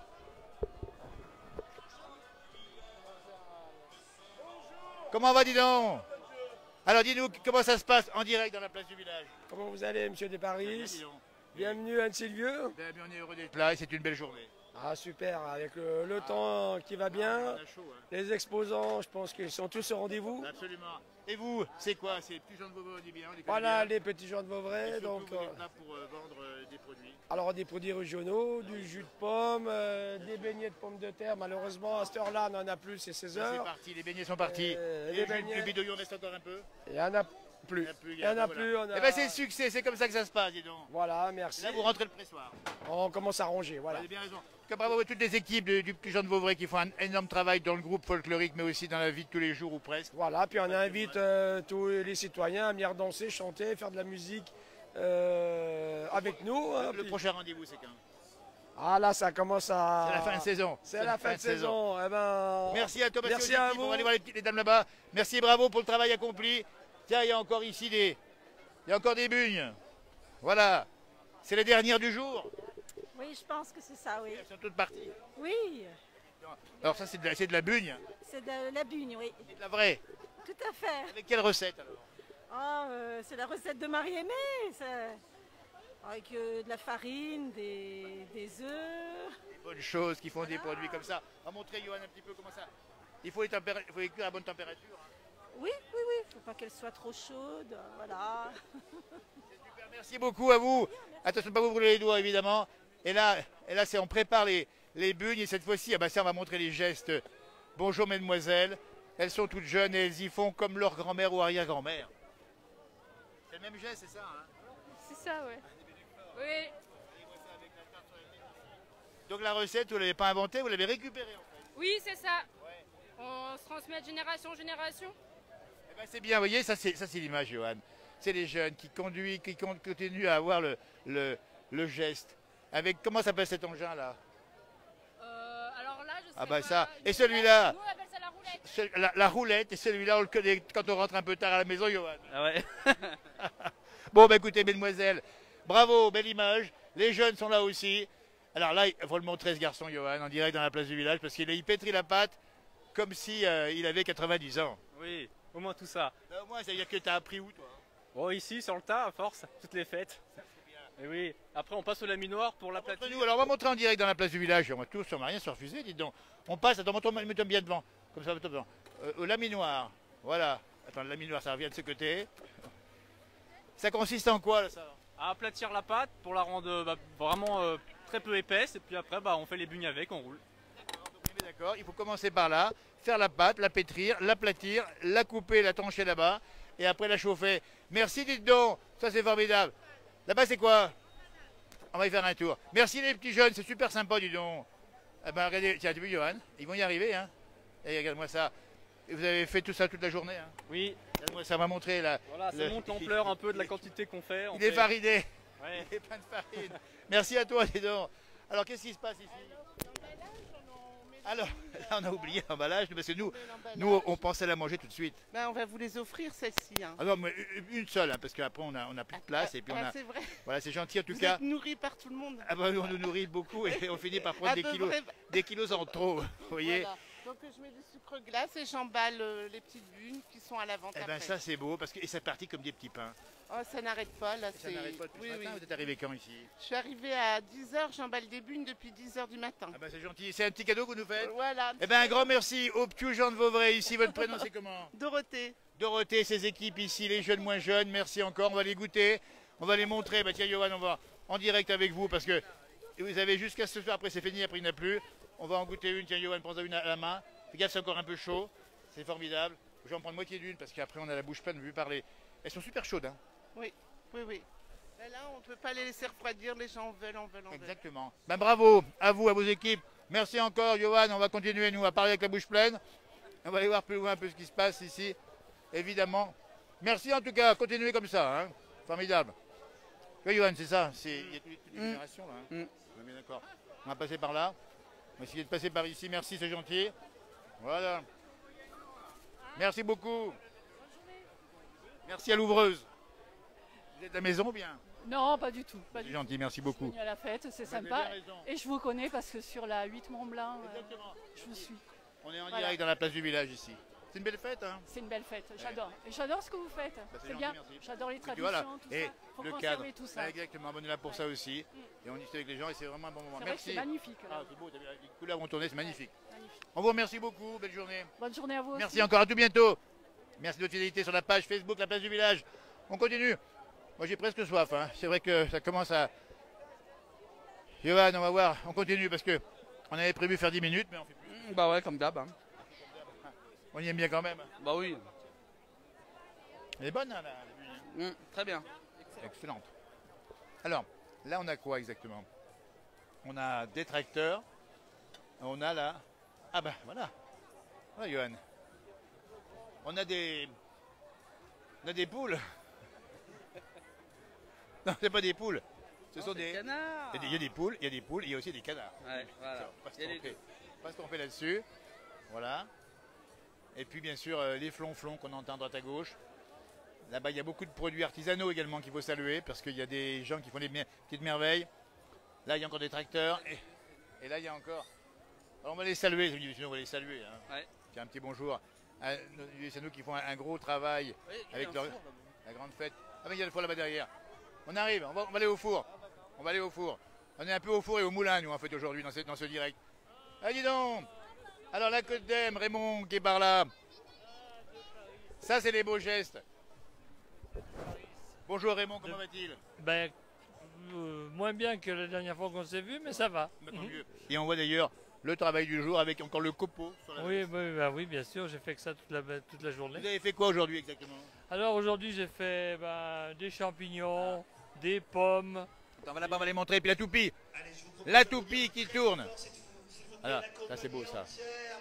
Comment va, dis donc? Alors dis-nous, comment ça se passe en direct dans la place du village? Comment vous allez, monsieur Desparis? Bienvenue à Anne-Sylvieux. On est heureux d'être là et c'est une belle journée. Ah super, avec le temps qui va bien, les exposants, je pense qu'ils sont tous au rendez-vous. Absolument. Et vous, c'est quoi? C'est les petits gens de Vauvray, on dit bien, Voilà, les petits gens de Vauvray. Donc, vous êtes là pour vendre des produits. Alors des produits régionaux, du jus de pomme, des beignets de pommes de terre. Malheureusement, à cette heure-là, on n'en a plus, c'est 16 heures. C'est parti, les beignets sont partis. Et le bidoyon reste encore un peu? Il n'y en a plus. Il n'y en a plus. Eh bien c'est le succès, c'est comme ça que ça se passe, dis donc. Voilà, merci. Et là, vous rentrez le pressoir. On commence à ranger, voilà. Vous avez bien raison. Bravo à toutes les équipes du Petit Jean de Vauvray qui font un énorme travail dans le groupe folklorique, mais aussi dans la vie de tous les jours ou presque. Voilà, puis on invite tous les citoyens à venir danser, chanter, faire de la musique avec nous. Le prochain rendez-vous, c'est quand? Ah là, ça commence à... C'est la fin de saison. C'est la fin de saison. Eh ben... Merci à toi, merci à vous. On va aller voir les dames là-bas. Merci et bravo pour le travail accompli. Tiens, il y a encore ici il y a encore des bugnes. Voilà. C'est les dernières du jour. Oui, je pense que c'est ça, oui. Elles sont toutes parties. Oui. Alors ça, c'est de la bugne. C'est de la bugne, oui. C'est de la vraie. Tout à fait. Avec quelle recette alors? C'est la recette de Marie-Aimée. Avec de la farine, des œufs. Des bonnes choses qui font des produits comme ça. On va montrer, Johan, un petit peu comment ça. Il faut les cuire à bonne température. Hein. Oui. Il ne faut pas qu'elle soit trop chaude. Voilà. Super, merci beaucoup à vous. Attention de ne pas vous brûler les doigts, évidemment. Et là on prépare les bugnes. Et cette fois-ci, on va montrer les gestes. Bonjour, mesdemoiselles. Elles sont toutes jeunes et elles y font comme leur grand-mère ou arrière-grand-mère. C'est le même geste, c'est ça, hein? C'est ça, ouais. Oui. Donc la recette, vous ne l'avez pas inventée, vous l'avez récupérée en fait. Oui, c'est ça. Ouais. On se transmet de génération en génération. Eh ben, c'est bien, vous voyez, ça c'est l'image, Johan. C'est les jeunes qui continuent à avoir le geste. Avec, comment s'appelle cet engin là? Alors là, je sais Ah bah pas, ça, et celui-là? Nous on appelle ça la roulette. La roulette, et celui-là on le connaît quand on rentre un peu tard à la maison, Johan. Ah ouais. Bon, écoutez, mesdemoiselles, bravo, belle image. Les jeunes sont là aussi. Alors là, il faut le montrer, ce garçon, Johan, en direct dans la place du village, parce qu'il pétrit la pâte comme si il avait 90 ans. Oui, au moins tout ça. Là, au moins, ça veut dire que tu as appris où, toi? Oh, ici, sur le tas, à force, toutes les fêtes. Et oui, après on passe au laminoir pour la platine. Alors on va montrer en direct dans la place du village. On va tous, on va rien se refuser, dites donc. On passe, attends, mets-toi bien devant. Comme ça, mets-toi devant. Au laminoir, voilà. Attends, le laminoir, ça revient de ce côté. Ça consiste en quoi, là, ça? À aplatir la pâte pour la rendre vraiment très peu épaisse. Et puis après, on fait les bugnes avec, on roule. est d'accord. Il faut commencer par là, faire la pâte, la pétrir, l'aplatir, la couper, la trancher là-bas, et après la chauffer. Merci, dites donc. Ça, c'est formidable. Là-bas, c'est quoi? On va y faire un tour. Merci les petits jeunes, c'est super sympa, dis donc. Ah ben, regardez, tiens, tu vois, Johan, ils vont y arriver, hein. Et regarde-moi ça. Et vous avez fait tout ça toute la journée, hein. Oui. Regarde-moi, ça m'a montré là. Voilà, ça montre l'ampleur un peu de la quantité qu'on fait. Il est faridé. Ouais. Il est plein de farine. Merci à toi, dis donc. Alors, qu'est-ce qui se passe ici? Alors, là, on a oublié l'emballage, parce que nous, on pensait la manger tout de suite. Ben, on va vous les offrir, celle-ci. Hein. Ah non, mais une seule, hein, parce qu'après, on a plus de place. Et puis on a... c'est vrai. Voilà, c'est gentil en tout Vous cas. êtes nourris par tout le monde. Ah ben, on nous nourrit beaucoup et on finit par prendre des kilos en trop. Vous voyez? Voilà. Donc je mets du sucre glace et j'emballe les petites bunes qui sont à la vente. Eh ben ça c'est beau parce que c'est parti comme des petits pains. Oh, ça n'arrête pas là. Ça n'arrête pas depuis ce matin. Vous êtes arrivé quand ici? Je suis arrivé à 10h, j'emballe des bunes depuis 10h du matin. Ah ben c'est gentil. C'est un petit cadeau que vous nous faites? Voilà. Eh ben un grand merci aux petits gens de Vauvray ici. Votre prénom c'est comment? Dorothée. Dorothée, ses équipes ici, les jeunes moins jeunes. Merci encore. On va les goûter. On va les montrer. Bah tiens Johan, on va en direct avec vous parce que vous avez jusqu'à ce soir. Après c'est fini. Après il n'y en a plus. On va en goûter une. Tiens Johan, prends-en une à la main. Fais gaffe, c'est encore un peu chaud. C'est formidable. Je vais en prendre moitié d'une parce qu'après on a la bouche pleine vu parler. Elles sont super chaudes. Hein. Oui, oui, oui. Ben là, on ne peut pas les laisser refroidir. Les gens en veulent. Exactement. Ben, bravo à vous, à vos équipes. Merci encore, Johan. On va continuer, nous, à parler avec la bouche pleine. On va aller voir plus loin un peu ce qui se passe ici, évidemment. Merci en tout cas. Continuez comme ça. Hein. Formidable. Oui, Johan, c'est ça. Il y a toutes les générations là. Hein. On est bien d'accord. On va passer par là. On va essayer de passer par ici. Merci, c'est gentil. Voilà. Merci beaucoup. Merci à l'ouvreuse. Vous êtes à la maison ou bien? Non, pas du tout. C'est gentil, merci beaucoup. Je suis venu à la fête, c'est sympa. Et je vous connais parce que sur la 8 Mont-Blanc, je vous suis. On est en direct dans la place du village ici. C'est une belle fête, hein? C'est une belle fête, j'adore. Et j'adore ce que vous faites. C'est bien. J'adore les traditions, voilà. tout et ça. Faut le conserver cadre. tout ça. Exactement, on est là pour ça aussi. Et on discute avec les gens et c'est vraiment un bon moment. Merci. C'est magnifique. Ah, c'est beau, les couleurs vont tourner, c'est magnifique. On vous remercie beaucoup, belle journée. Bonne journée à vous aussi. Merci encore, à tout bientôt. Merci de votre fidélité sur la page Facebook, la place du village. On continue. Moi j'ai presque soif, hein. C'est vrai que ça commence à... Johan, on va voir, on continue parce que on avait prévu faire 10 minutes, mais on fait plus. Bah ouais, comme d'hab. Hein. On y aime bien quand même. Bah oui. Elle est bonne, hein, la très bien. Excellente. Alors, là on a quoi exactement? On a des tracteurs. On a là... Ah bah voilà. Voilà, Johan. On a des poules. Non, c'est pas des poules. Ce sont des canards. Il y a des poules, il y a des poules, il y a aussi des canards. Ouais, voilà. Pas se tromper là-dessus. Voilà. Et puis bien sûr les flonflons qu'on entend à droite à gauche. Là-bas il y a beaucoup de produits artisanaux également qu'il faut saluer parce qu'il y a des gens qui font des petites merveilles. Là il y a encore des tracteurs et là il y a encore. Alors on va les saluer, sinon on va les saluer. Hein. Ouais. Tiens, un petit bonjour. C'est nous qui font un gros travail avec la grande fête. Ah mais il y a le four là-bas derrière. On arrive, on va aller au four. On va aller au four. On est un peu au four et au moulin nous en fait aujourd'hui dans ce direct. Ah dis donc. Alors la Côte d'Em, Raymond qui est par là. Ça c'est les beaux gestes. Bonjour Raymond, comment va-t-il? Ben, moins bien que la dernière fois qu'on s'est vu, mais ça va. Et on voit d'ailleurs le travail du jour avec encore le copeau sur la oui, bien sûr, j'ai fait que ça toute la journée. Vous avez fait quoi aujourd'hui exactement? Alors aujourd'hui j'ai fait des champignons, des pommes. Attends, on va les montrer, et puis la toupie. La toupie qui tourne. Alors, ça c'est beau ça.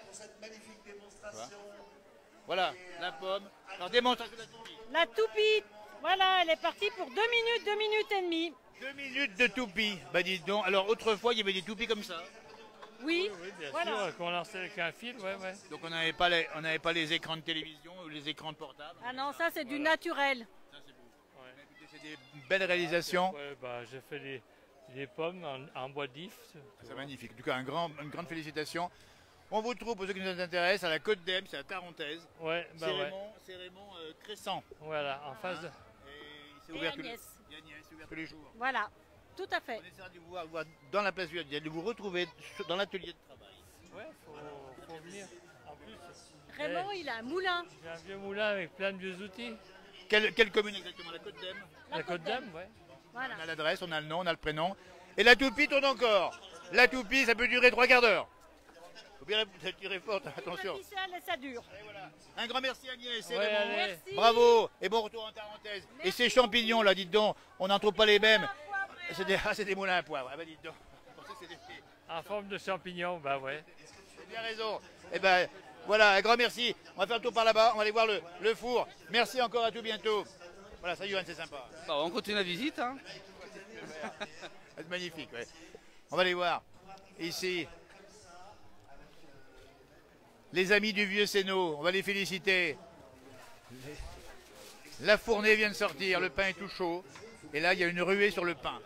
Voilà, la pomme. Alors démonstration de la toupie. La toupie, voilà, elle est partie pour 2 minutes, 2 minutes et demie. 2 minutes de toupie. Bah dites donc, alors autrefois il y avait des toupies comme ça. Oui, bien voilà. sûr, qu'on lançait avec un fil, ouais. Donc on n'avait pas les écrans de télévision ou les écrans de portable. Ah non, ça c'est du naturel. Ça c'est beau. Ouais. C'est des belles réalisations. Ouais, j'ai fait des pommes en bois d'if. C'est magnifique. En tout cas, une grande félicitation. On vous trouve, pour ceux qui nous intéressent, à la Côte d'Em, c'est à Tarentaise. Ouais, c'est Raymond Crescent. Voilà, en face de... Et c'est ouvert tous les jours. Voilà, tout à fait. On essaiera de vous voir dans la place village, de vous retrouver dans l'atelier de travail. Ouais, faut venir. En plus, Raymond, il a un moulin. J'ai un vieux moulin avec plein de vieux outils. Quelle commune exactement? La Côte d'Em? La Côte d'Em, ouais. Voilà. On a l'adresse, on a le nom, on a le prénom. Et la toupie tourne encore. La toupie, ça peut durer 3 quarts d'heure. Faut bien la tirer forte, attention. Ça dure. Un grand merci Agnès, c'est Ouais, vraiment. allez. Merci. Bravo et bon retour en parenthèse. Et ces champignons là, dites donc, on n'en trouve pas les mêmes. C'est des moulins à poivre. Ah bah dites donc. Je pensais que c'était En forme de champignon, bah ouais. Vous avez bien raison. Et ben voilà, un grand merci. On va faire le tour par là-bas, on va aller voir le four. Merci encore, à tout bientôt. Voilà, ça Johan, c'est sympa. Bah, on continue la visite. Hein. C'est magnifique, ouais. On va aller voir. Ici, les amis du vieux Sénot, on va les féliciter. La fournée vient de sortir, le pain est tout chaud. Et là, il y a une ruée sur le pain.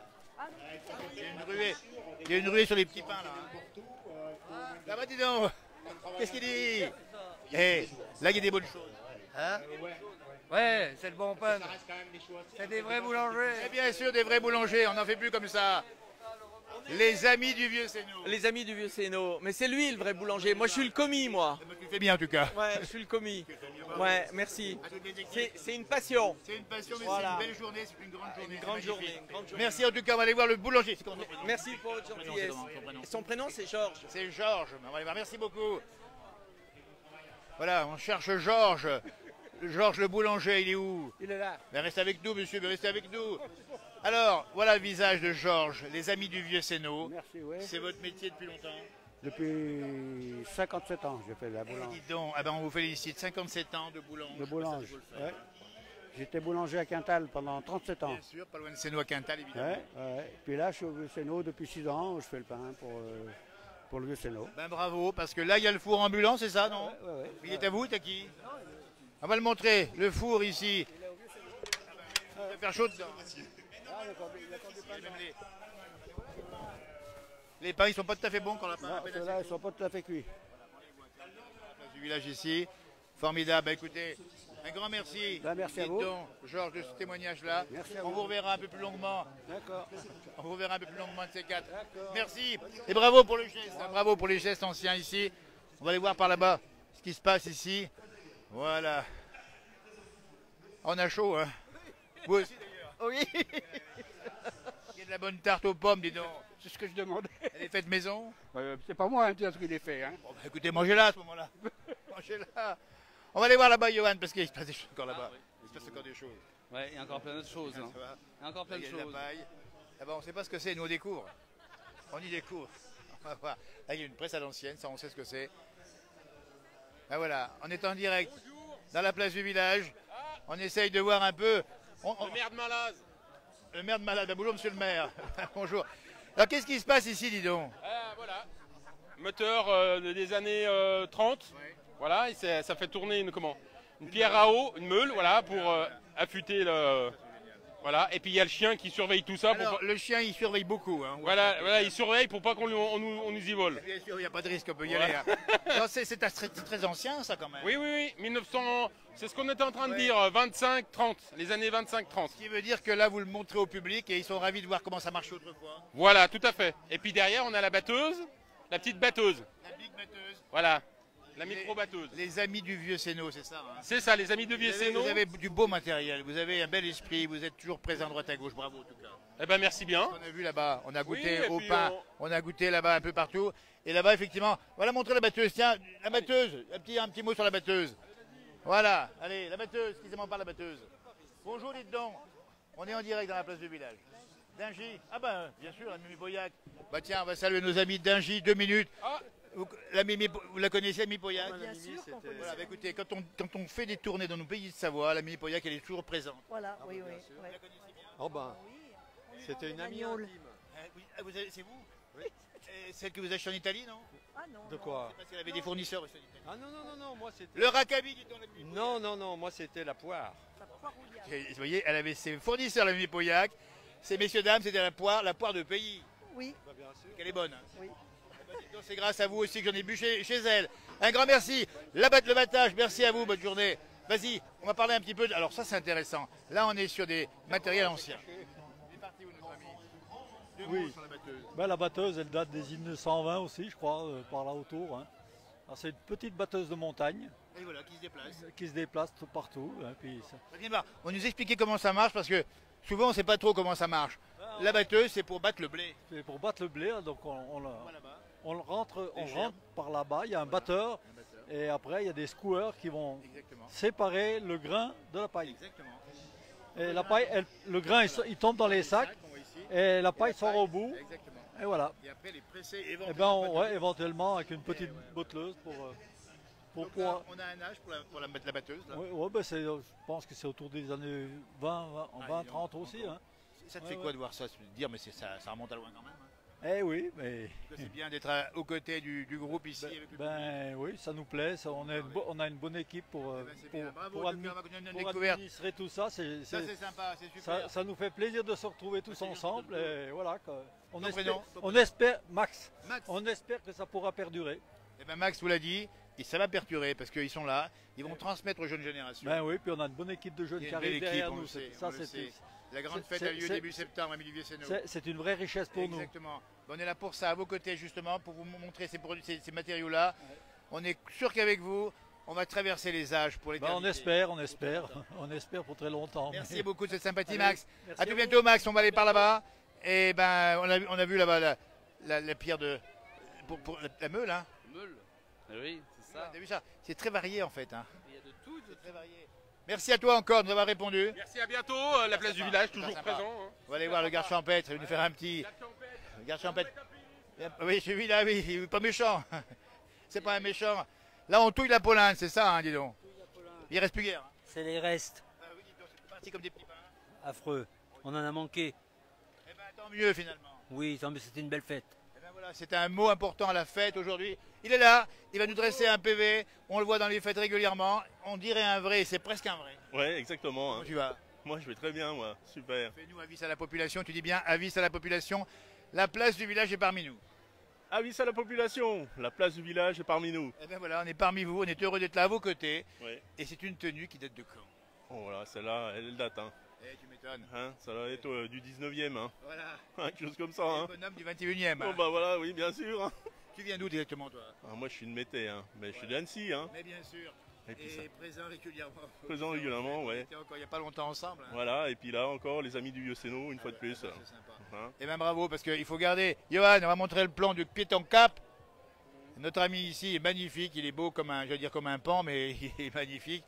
Il y a une ruée sur les petits pains, là. Hein. Là-bas, dis donc. Qu'est-ce qu'il dit? Eh, là, il y a des bonnes choses. Hein? Ouais, c'est le bon pain. C'est des vrais boulangers. Et bien sûr, des vrais boulangers, on n'en fait plus comme ça. Les amis du vieux Sénot. Les amis du vieux Sénot. Mais c'est lui le vrai boulanger. Moi, je suis le commis, moi. Tu fais bien, en tout cas. Ouais, je suis le commis. Ouais, merci. C'est une passion. C'est une passion, mais Voilà. c'est une belle journée, c'est une grande journée. Une grande journée, une grande journée. Merci en tout cas, on va aller voir le boulanger. C'est comment son prénom? Merci pour votre gentillesse. Son prénom, c'est Georges. C'est Georges. On va aller voir. Merci beaucoup. Voilà, on cherche Georges. Georges le boulanger, il est où? Il est là. Mais restez avec nous, monsieur, mais restez avec nous. Alors, voilà le visage de Georges, les amis du vieux Sénot. Merci, oui. C'est votre métier depuis longtemps? Depuis 57 ans, j'ai fait de la boulangerie. Dis donc, ah ben on vous félicite, 57 ans de boulange. De boulange, ouais. J'étais boulanger à Quintal pendant 37 ans. Bien sûr, pas loin de Sénot à Quintal, évidemment. Ouais, ouais. Puis là, je suis au Vieux Sénot depuis 6 ans, je fais le pain pour le Vieux Sénot. Ben bravo, parce que là, il y a le four ambulant, c'est ça, non? Ouais. Il est à vous, t'as qui? On va le montrer, le four ici. Ça va faire chaud dedans. Les pains, ils sont pas tout à fait bons quand la pain. Ceux-là, ils sont pas tout à fait cuits. Du village ici, formidable. Ben, écoutez, un grand merci. Ben, merci à Dites vous. donc, Georges, de ce témoignage-là. Merci à On vous. vous reverra un peu plus longuement. D'accord. On vous verra un peu plus longuement de ces quatre. Merci. Et bravo pour le geste. Hein, bravo pour les gestes anciens ici. On va aller voir par là-bas ce qui se passe ici. Voilà. On a chaud, hein? Vous aussi d'ailleurs. Oui. Oh, Il y a de la bonne tarte aux pommes, dis donc. C'est ce que je demandais. Elle est faite maison? C'est pas moi, hein, tu as ce qu'il est fait. Hein. Bon, bah, écoutez, mangez-la à ce moment-là. Mangez-la. On va aller voir là-bas, Johan, parce qu'il se passe des choses encore là-bas. Il se passe encore des choses. Ouais, il y a encore plein d'autres choses. Hein. Ça va. Il y a encore plein de Il y a de choses. la paille. Là-bas, on ne sait pas ce que c'est, nous on découvre. On y découvre. On va voir. Là, il y a une presse à l'ancienne, ça on sait ce que c'est. Ben voilà, on est en direct dans la place du village. On essaye de voir un peu. Le maire de Malaz. Le maire de Malaz. Ben, bonjour, monsieur le maire. Bonjour. Alors, qu'est-ce qui se passe ici, dis donc? Voilà. Moteur des années 30. Voilà, et ça fait tourner une pierre à eau, une meule, voilà, pour affûter le. Voilà, et puis il y a le chien qui surveille tout ça. Alors, le chien, il surveille beaucoup. Hein. Voilà, il surveille pour pas qu'on nous y vole. Bien sûr, il n'y a pas de risque, on peut y aller. Hein. Non, c'est très ancien, ça, quand même. Oui, 1900, c'est ce qu'on était en train de dire, 25-30, les années 25-30. Ce qui veut dire que là, vous le montrez au public et ils sont ravis de voir comment ça marchait autrefois. Voilà, tout à fait. Et puis derrière, on a la batteuse, la petite batteuse. La big batteuse. Voilà, la micro-batteuse. Les amis du vieux Sénot, c'est ça, hein? C'est ça, les amis de vieux Sénot. Vous avez du beau matériel, vous avez un bel esprit, vous êtes toujours présent droite à gauche, bravo en tout cas. Eh ben merci bien. On a vu là-bas, on a goûté Oui, et au puis pain, on a goûté là-bas un peu partout. Et là-bas, effectivement, voilà montrer la batteuse. Tiens, la batteuse, un petit mot sur la batteuse. Voilà, allez, la batteuse, excusez-moi par la batteuse. Bonjour, dites donc. On est en direct dans la place du village. Dingy, ah ben, bien sûr, la Mimi Pauillac. Bah tiens, on va saluer nos amis de Dingy, 2 minutes. Vous la connaissez, la Mimi Pauillac? Bien sûr qu'on connaît. Voilà, bah, écoutez, quand on fait des tournées dans nos pays de Savoie, la Mimi Pauillac, elle est toujours présente. Voilà, oui. Ouais. Oh ben, c'était une amie intime. C'est vous? Oui. Celle que vous achetez en Italie, non? Ah non. De quoi? Parce qu'elle avait des fournisseurs aussi en Italie. Ah non, moi c'était... Le raccabi, dit-on, la Mimi Pauillac. Non, moi c'était la poire. Vous voyez, elle avait ses fournisseurs, la Mimi Pauillac. Ces messieurs, dames, c'était la poire de pays. Oui. Bah, bien sûr. Qu'elle est bonne. Oui. C'est grâce à vous aussi que j'en ai bu chez elle. Un grand merci. Le battage, merci à vous, bonne journée. Vas-y, on va parler un petit peu. Alors ça, c'est intéressant. Là, on est sur des matériels anciens. Oui. La batteuse, elle date des îles 120 aussi, je crois, par là autour. Hein. Alors, c'est une petite batteuse de montagne. Et voilà, qui se déplace. Qui se déplace tout partout. Hein, puis ça... On va nous expliquer comment ça marche parce que souvent, on ne sait pas trop comment ça marche. La batteuse, c'est pour battre le blé. C'est pour battre le blé, donc on rentre par là-bas, il y a un batteur, et après il y a des scoueurs qui vont séparer le grain de la paille. Et la paille, le grain il tombe dans les sacs, et la paille sort au bout. Et voilà. Et après les presser éventuellement avec une petite botteleuse pour donc là, on a un âge pour la batteuse là. Oui, ben je pense que c'est autour des années 20, 30 aussi. Hein. Ça te fait quoi de voir ça, se dire mais ça remonte à loin quand même hein. Eh oui, mais... C'est bien d'être aux côtés du groupe ici. Avec le oui, ça nous plaît, on a une bonne équipe pour administrer tout ça. C'est sympa, c'est super. Ça nous fait plaisir de se retrouver tous ensemble. Et voilà, on espère, Max, on espère que ça pourra perdurer. Eh ben Max vous l'a dit, et ça va perdurer parce qu'ils sont là, ils vont transmettre aux jeunes générations. Ben oui, puis on a une bonne équipe de jeunes qui arrivent derrière nous. La grande fête a lieu début septembre à Milivier-Sénaux. C'est une vraie richesse pour nous. Exactement. On est là pour ça, à vos côtés justement, pour vous montrer ces matériaux-là. On est sûr qu'avec vous, on va traverser les âges pour les on espère, on espère pour très longtemps. Merci beaucoup de cette sympathie, Max. À tout bientôt, Max. On va aller par là-bas. Et ben, on a vu là-bas la pierre pour la meule. Hein. Meule. Oui, c'est ça. T'as vu ça? C'est très varié en fait. Hein. Il y a de tout. C'est très varié. Merci à toi encore de nous avoir répondu. Merci, à bientôt. La place du village, toujours présent. Hein. On va aller voir le garde champêtre, il va nous faire un petit... Le garde champêtre. Oui, j'ai vu là, oui, il est pas méchant. C'est pas un méchant. Là, on touille la Polaine, c'est ça, hein, dis donc. Il reste plus guère. Hein. C'est les restes. Oui, c'est parti comme des petits pains. Affreux. On en a manqué. Eh ben, tant mieux finalement. Oui, c'était une belle fête. Eh ben, voilà, c'était un mot important à la fête aujourd'hui. Il est là, il va nous dresser un PV, on le voit dans les fêtes régulièrement, on dirait un vrai, c'est presque un vrai. Ouais, exactement. Comment tu vas? Moi je vais très bien, moi, super. Fais-nous avis à la population, tu dis bien avis à la population, la place du village est parmi nous. Avis à la population, la place du village est parmi nous. Eh bien voilà, on est parmi vous, on est heureux d'être là à vos côtés, ouais. Et c'est une tenue qui date de quand? Oh voilà, celle-là, elle date. Hein. Eh, tu m'étonnes. Hein, ça doit être du 19e. Hein. Voilà. Quelque chose comme ça. Hein. Bonhomme du 21e. Oh bah voilà, oui, bien sûr. Hein. Tu viens d'où directement, toi? Moi, je suis de Mété, hein. Mais je suis d'Annecy. Hein. Mais bien sûr. Et présent régulièrement. Présent régulièrement, ouais. On était encore il n'y a pas longtemps ensemble. Hein. Voilà, et puis là encore, les amis du Vieux-Sénaux, une fois de plus. C'est sympa. Hein. Et bien bravo, parce qu'il faut garder. Johan, on va montrer le plan du Pied-en-Cap. Notre ami ici est magnifique, il est beau comme un, je veux dire comme un pan, mais il est magnifique.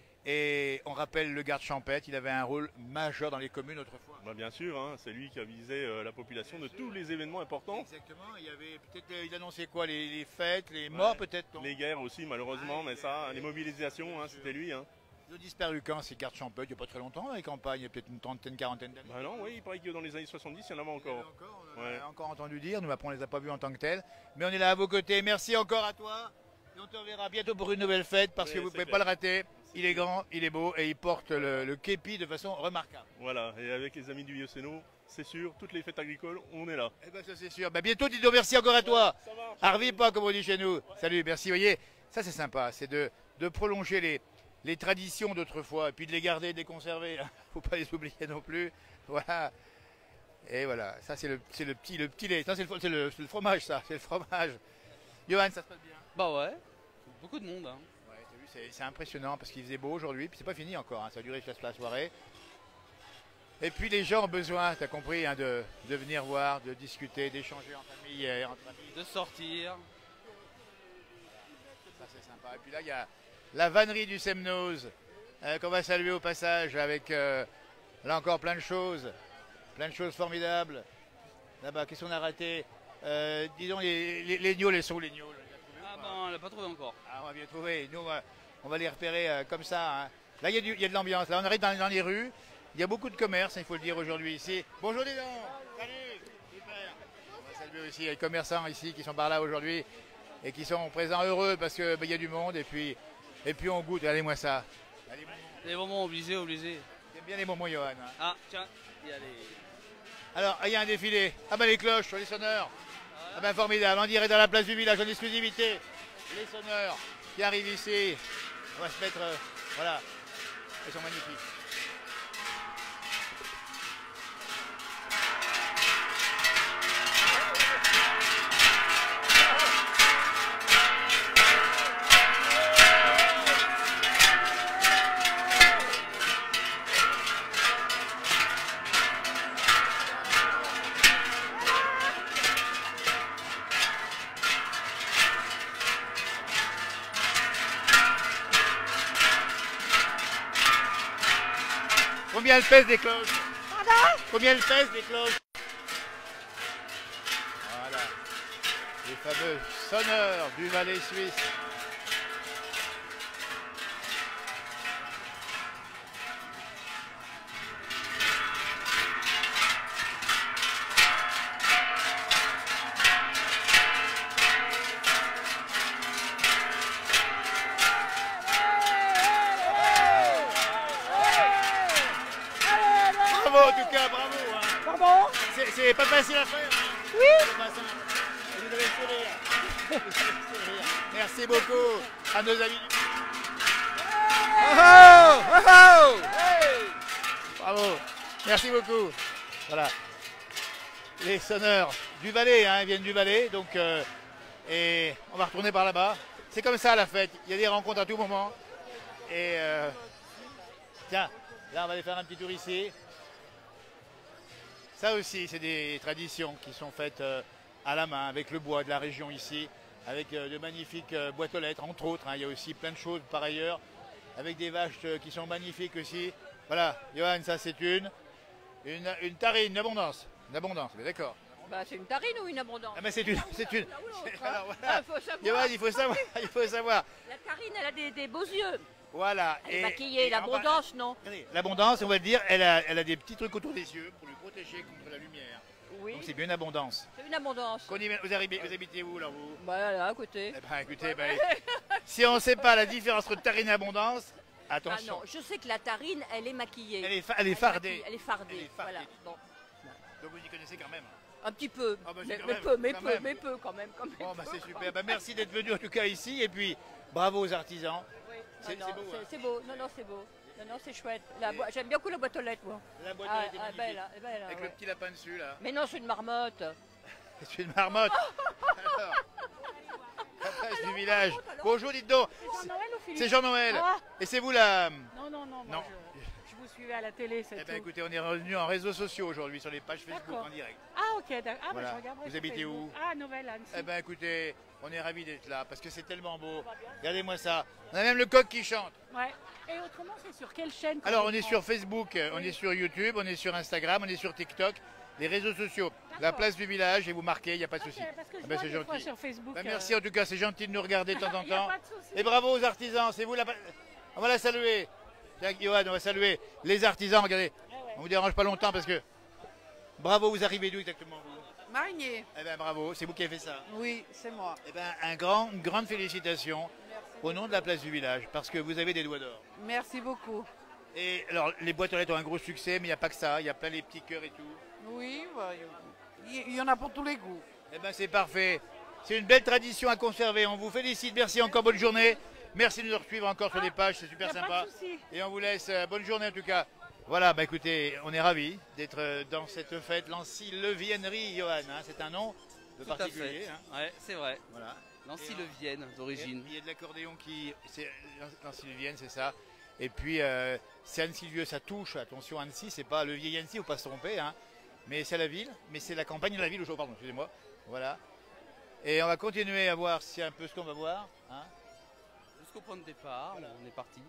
Et on rappelle le garde champêtre, il avait un rôle majeur dans les communes autrefois. Bah bien sûr, hein, c'est lui qui avisait la population de tous les événements importants. Exactement, il y avait peut-être, il annonçait quoi, les fêtes, les morts peut-être. Les guerres aussi malheureusement, mais ça, les mobilisations, hein, c'était lui. Hein. Ils ont disparu quand ces gardes champêtres? Il n'y a pas très longtemps dans les campagnes, il y a peut-être une trentaine, quarantaine d'années. Bah non, oui, il paraît que dans les années 70, il y en avait encore. On a encore entendu dire, nous après on ne les a pas vus en tant que tels. Mais on est là à vos côtés, merci encore à toi. Et on te reverra bientôt pour une nouvelle fête parce que vous ne pouvez pas le rater. Il est grand, il est beau et il porte le képi de façon remarquable. Voilà, et avec les amis du Vieux-Sénaux, c'est sûr, toutes les fêtes agricoles, on est là. Eh bien ça c'est sûr. Bah, bientôt Dido, merci encore à toi. Arvi pas comme on dit chez nous. Salut, merci. Vous voyez, ça c'est sympa, c'est de prolonger les traditions d'autrefois et puis de les garder, de les conserver. Faut pas les oublier non plus. Voilà. Et voilà, ça c'est le petit lait. Ça c'est le fromage, ça, c'est le fromage. Johan, ça se passe bien? Bah ouais, beaucoup de monde. Hein. C'est impressionnant parce qu'il faisait beau aujourd'hui, puis c'est pas fini encore, hein, ça a duré jusqu'à la soirée. Et puis les gens ont besoin, tu as compris, hein, de venir voir, de discuter, d'échanger en famille, entre amis. De sortir. Ça c'est sympa. Et puis là il y a la vannerie du Semnoz qu'on va saluer au passage avec là encore plein de choses formidables. Là-bas, qu'est-ce qu'on a raté? Disons les gnôles, elles sont où les gnôles? Ah ben on l'a pas trouvé encore. Ah on va bien trouver, nous on va les repérer comme ça. Hein. Là il y a de l'ambiance, là on arrive dans les rues, il y a beaucoup de commerces, il faut le dire aujourd'hui ici. Bonjour les gens, salut, super. On va saluer aussi les commerçants ici qui sont par là aujourd'hui et qui sont présents heureux parce qu'il y a du monde et puis on goûte, regardez-moi ça. Les bonbons obligés. J'aime bien les bonbons Johan. Hein. Ah tiens, il y a les... Alors il y a un défilé, ah ben les cloches, les sonneurs. Ah ben formidable, on dirait dans la place du village en exclusivité, les sonneurs qui arrivent ici, on va se mettre, voilà, ils sont magnifiques. Combien elles pèsent les cloches? Pardon? Combien elles pèsent les cloches? Voilà. Les fameux sonneurs du Valais suisse. Bravo en tout cas, bravo. Hein. Pardon? C'est pas facile à faire. Hein. Oui. C'est pas simple. Et vous avez le sourire. Merci beaucoup à nos amis du... Bravo. Merci beaucoup. Voilà. Les sonneurs du Valais, hein, ils viennent du Valais. Donc, et on va retourner par là-bas. C'est comme ça la fête. Il y a des rencontres à tout moment. Et tiens, là on va aller faire un petit tour ici. Ça aussi, c'est des traditions qui sont faites à la main, avec le bois de la région ici, avec de magnifiques boîtes aux lettres, entre autres. Hein. Il y a aussi plein de choses par ailleurs, avec des vaches qui sont magnifiques aussi. Voilà, Johan, ça c'est une tarine, une abondance. Une abondance, mais d'accord. Bah, c'est une tarine ou une abondance? Ah, mais c'est une. Alors, voilà. Ah, faut savoir. Johan, il faut savoir. La tarine, elle a des beaux yeux. Voilà. Elle est maquillée, l'abondance, non? L'abondance, on va dire, elle a des petits trucs autour des yeux pour lui protéger contre la lumière. Oui. Donc c'est bien une abondance. C'est une abondance. Vous habitez où là vous? Bah là, à côté. Eh ben, écoutez, si on ne sait pas la différence entre tarine et abondance, attention. Ah non, je sais que la tarine, elle est maquillée. Elle est fardée. Elle est fardée. Voilà. Bon. Donc vous y connaissez quand même? Un petit peu. Ah bah, mais peu quand même. Bon, bah, c'est super. Bah, merci d'être venu en tout cas ici et puis bravo aux artisans. Oui. C'est beau. Hein. C'est beau. Non, c'est beau. Non, c'est chouette. J'aime bien beaucoup la boîte aux lettres, moi. La boîte aux lettres est magnifique. Belle, avec le petit lapin dessus, là. Mais non, c'est une marmotte. C'est une marmotte. Alors, la place du village. Bonjour, dites donc. C'est Jean-Noël. Ah. Et c'est vous là? Non. Je vous suivais à la télé, c'est tout. Écoutez, on est revenu en réseaux sociaux aujourd'hui, sur les pages Facebook en direct. Ah, ok, d'accord. Ah, voilà. je regarderai. Vous habitez où? Ah, Nouvelle-Annecy. Eh bien, écoutez, on est ravis d'être là parce que c'est tellement beau. Regardez-moi ça. On a même le coq qui chante. Ouais. Et autrement, c'est sur quelle chaîne? Alors, on est sur Facebook, on est sur YouTube, on est sur Instagram, on est sur TikTok, les réseaux sociaux. La place du village, et vous marquez, il n'y a pas de souci. Parce que je ben, vois c'est des fois gentil. sur Facebook. Merci en tout cas, c'est gentil de nous regarder de temps en Y a temps. pas de souci. Et bravo aux artisans, c'est vous la... On va la saluer. Tiens, Johan, on va saluer les artisans, regardez. On vous dérange pas longtemps parce que... Bravo, vous arrivez d'où exactement vous? Marigné. Eh bien bravo, c'est vous qui avez fait ça. Oui, c'est moi. Eh bien une grande félicitation au nom de la place du village parce que vous avez des doigts d'or. Merci beaucoup. Et alors les boîtes aux lettres ont un gros succès, mais il n'y a pas que ça, il y a plein les petits cœurs et tout. Oui, bah, il y en a pour tous les goûts. Eh bien c'est parfait. C'est une belle tradition à conserver. On vous félicite, merci encore, bonne journée. Merci de nous suivre encore sur les pages, c'est super sympa. Et on vous laisse, bonne journée en tout cas. Voilà, bah écoutez, on est ravis d'être dans cette fête, Lancy-le-Viennerie, Johan. Hein, c'est un nom de Tout à particulier. fait. Hein. Ouais, c'est vrai. Voilà. Lancy-le-Vienne d'origine. Il y a de l'accordéon qui... C'est Lancy-le-Vienne, c'est ça. Et puis, c'est Annecy-le-Vieux, ça touche. Attention, Annecy, c'est pas le vieil Annecy, il ne faut pas se tromper. Hein. Mais c'est la ville, mais c'est la campagne de la ville. Pardon, excusez-moi. Voilà. Et on va continuer à voir si un peu ce qu'on va voir. Hein. Jusqu'au point de départ, voilà. On est parti.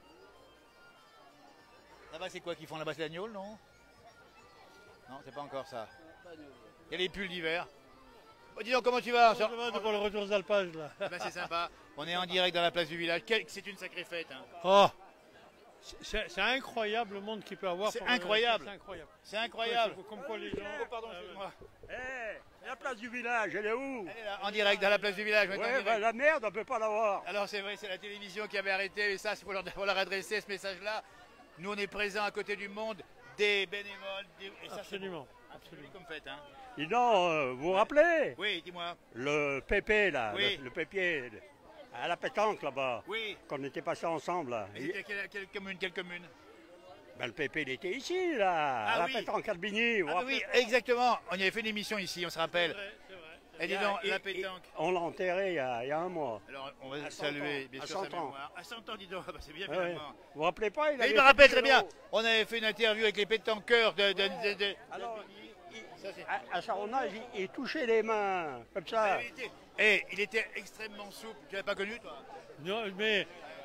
Là-bas, c'est quoi qu'ils font là-bas? C'est l'agneau, non? Non, c'est pas encore ça. Il y a les pulls d'hiver. Oh, dis donc, comment tu vas? Pour le retour aux alpages, là. Eh ben, c'est sympa. On est en direct dans la place du village. C'est une sacrée fête. Hein. Oh, c'est incroyable le monde qu'il peut avoir. C'est incroyable. C'est incroyable. C'est incroyable. Comme quoi les gens... Oh, pardon, excuse-moi. La place du village, elle est où? Elle est là, en direct dans la place du village. Ouais, bah, la merde, on ne peut pas l'avoir. Alors c'est vrai, c'est la télévision qui avait arrêté, et ça, il faut leur adresser ce message-là. Nous, on est présents à côté du monde, des bénévoles. Et ça, absolument. Absolument comme fête. Hein. Dis donc, vous vous rappelez? Oui, dis-moi. Le pépé, là, oui. le pépier, à la pétanque, là-bas. Oui. Qu'on était passés ensemble, là. Il était quelle commune? Ben, le pépé, il était ici, là, à la pétanque Albigny. Oui, exactement. On y avait fait une émission ici, on se rappelle. C'est vrai. Et dis donc, la pétanque. On l'a enterré il y a un mois. Alors, on va saluer, bien sûr, sa mémoire. À 100 ans, dis donc, c'est bien, finalement. Vous vous rappelez pas? Il me rappelle très bien. On avait fait une interview avec les pétanqueurs Alors, à son âge, il touchait les mains, comme ça. Et il était extrêmement souple. Tu l'avais pas connu, toi? Non, mais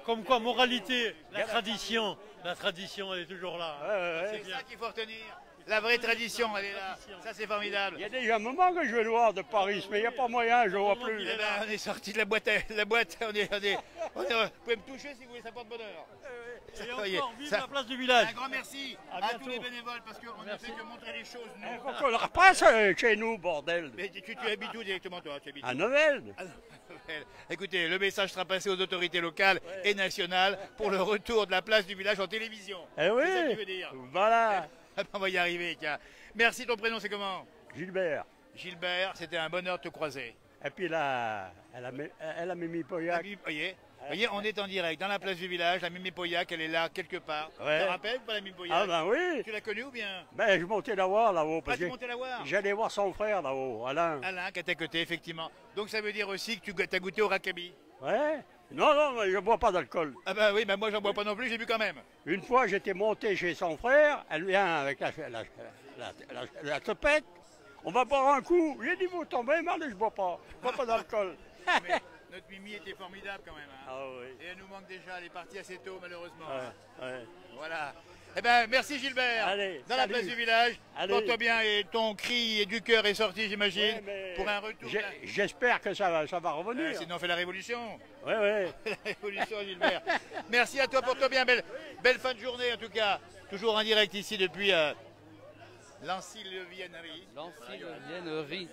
Comme quoi, moralité, la tradition elle est toujours là. C'est ça qu'il faut retenir. La vraie tradition, elle est là. Ça, c'est formidable. Il y a déjà un moment que je vais le voir de Paris, mais il n'y a pas moyen, je ne vois plus. Eh ben, on est sorti de la boîte, vous pouvez me toucher si vous voulez, ça porte bonheur. Et encore, vive la place du village. Un grand merci à tous les bénévoles, parce qu'on ne fait que montrer les choses. Il faut qu'on le repasse chez nous, bordel. Mais tu habites où directement, toi? À Novelle. Écoutez, le message sera passé aux autorités locales et nationales pour le retour de la place du village en télévision. Eh oui. C'est ça qu'il veut dire. Voilà. On va y arriver, tiens. Merci, ton prénom c'est comment? Gilbert. Gilbert, c'était un bonheur de te croiser. Et puis là, elle a Mimi Pauillac. Voyez, on est en direct dans la place du village. La Mimi Pauillac, elle est là quelque part. Ouais. Tu te rappelles pas la Mimi Pauillac? Ah ben oui. Tu l'as connue ou bien? Ben je montais la voir là-haut. Tu montais la voir? J'allais voir son frère là-haut, Alain. Alain, qui est à côté, effectivement. Donc ça veut dire aussi que tu as goûté au rackabi? Ouais. Non, mais je ne bois pas d'alcool. Ah bah oui, bah moi j'en bois pas non plus, j'ai bu quand même. Une fois j'étais monté chez son frère, elle vient avec la topette. On va boire un coup. J'ai dit, vous tombez mal et je bois pas d'alcool. Mais notre Mimi était formidable quand même. Hein. Ah oui. Et elle nous manque déjà, elle est partie assez tôt malheureusement. Ouais. Voilà. Eh ben merci Gilbert. Allez, dans la place du village. Porte-toi bien et ton cri du cœur est sorti, j'imagine, pour un retour. J'espère que ça va revenir. Sinon on fait la révolution. Oui. La révolution Gilbert. Merci à toi, porte-toi bien. Belle fin de journée en tout cas. Toujours en direct ici depuis Lancy-le-Viennerie. Lancy-le-Viennerie.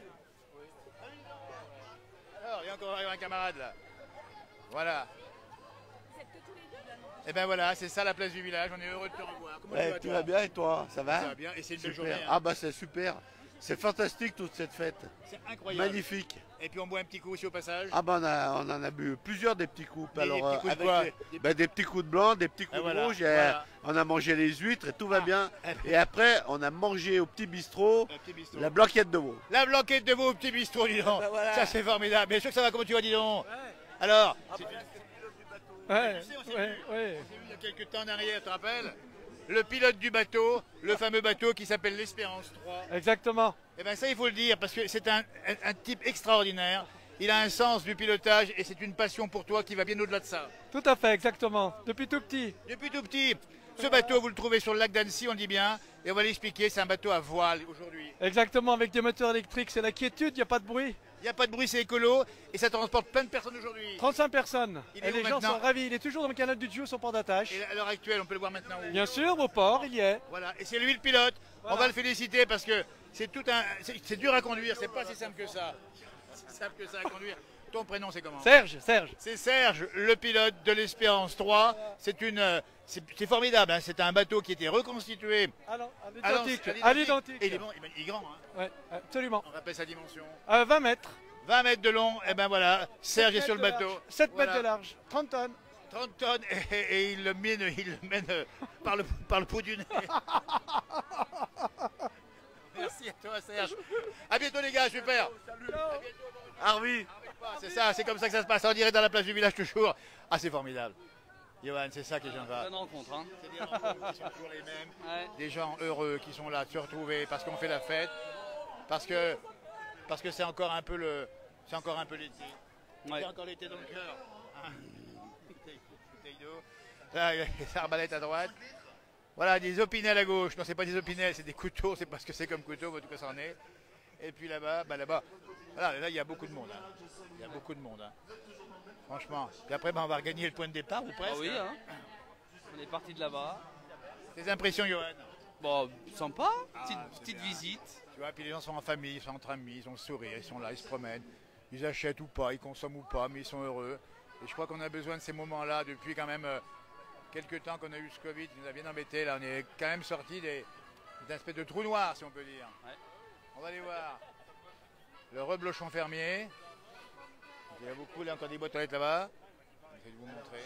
Alors, il y a encore un camarade là. Voilà. Et ben voilà, c'est ça la place du village. On est heureux de te revoir. Comment tu vas, tu vas bien et toi? Ça va? Ça va bien et c'est une belle Super. journée. Hein. Ah bah c'est super. C'est fantastique toute cette fête. C'est incroyable. Magnifique. Et puis on boit un petit coup aussi au passage. Ah bah on en a bu plusieurs des petits coups. Des petits coups de quoi? Des petits coups de blanc, des petits coups de rouge. On a mangé les huîtres et tout va bien. Et après on a mangé au petit bistrot la blanquette de veau. La blanquette de veau au petit bistrot, dis donc. Ça c'est formidable. Bien sûr que ça va, comment tu vas, dis donc. Alors Ouais. On s'est vu il y a quelques temps en arrière, tu te rappelles? Le pilote du bateau, le fameux bateau qui s'appelle l'Espérance 3. Exactement. Et bien ça il faut le dire parce que c'est un type extraordinaire. Il a un sens du pilotage et c'est une passion pour toi qui va bien au-delà de ça. Tout à fait, exactement. Depuis tout petit. Depuis tout petit. Ce bateau, vous le trouvez sur le lac d'Annecy, on dit bien. Et on va l'expliquer, c'est un bateau à voile aujourd'hui. Exactement, avec des moteurs électriques, c'est la quiétude, il n'y a pas de bruit. Il n'y a pas de bruit, c'est écolo et ça transporte plein de personnes aujourd'hui. 35 personnes. Et les gens sont ravis. Il est toujours dans le canal du Dieu, son port d'attache. Et à l'heure actuelle, on peut le voir maintenant où? Bien sûr, au port, il y est. Voilà, et c'est lui le pilote. Voilà. On va le féliciter parce que c'est dur à conduire, c'est pas si simple que ça. C'est simple que ça à conduire. Ton prénom c'est comment? Serge. C'est Serge, le pilote de l'Espérance 3. C'est formidable, hein. C'est un bateau qui était reconstitué. À l'identique. Il est grand, hein. Ouais, absolument. On rappelle sa dimension. 20 mètres. 20 mètres de long, et ben voilà, Serge est sur le bateau. 7 mètres de large, 30 tonnes. 30 tonnes et il le mène par le bout du nez. Merci à toi Serge. A bientôt les gars, super. Ah oui, c'est ça, c'est comme ça que ça se passe. On dirait dans la place du village toujours. Ah c'est formidable. Johan, c'est ça qui est sympa. Bonne rencontre, hein. C'est des rencontres qui sont toujours les mêmes. Ouais. Des gens heureux qui sont là, de se retrouver parce qu'on fait la fête. Parce que c'est encore un peu l'été. Ouais. C'est encore l'été dans le cœur. Hein. Là, il y a des arbalètes à droite. Voilà, des opinels à gauche. Non, c'est pas des opinels, c'est des couteaux. C'est parce que c'est comme couteau, en tout cas, ça en est. Et puis là-bas, voilà, là, il y a beaucoup de monde. Hein. Il y a beaucoup de monde. Hein. Franchement. Puis après, on va regagner le point de départ, ou presque. Ah oui, hein. On est parti de là-bas. Tes impressions, Johan? Bon, sympa. Petite visite. Tu vois, puis les gens sont en famille, ils sont entre amis, ils ont le sourire, ils sont là, ils se promènent. Ils achètent ou pas, ils consomment ou pas, mais ils sont heureux. Et je crois qu'on a besoin de ces moments-là depuis quand même quelques temps qu'on a eu ce Covid, qui nous a bien embêtés. Là, on est quand même sorti d'un espèce de trou noir, si on peut dire. Ouais. On va aller voir le reblochon fermier. Il y a beaucoup, là, encore des boîtes aux lettres là-bas. Je vais vous montrer.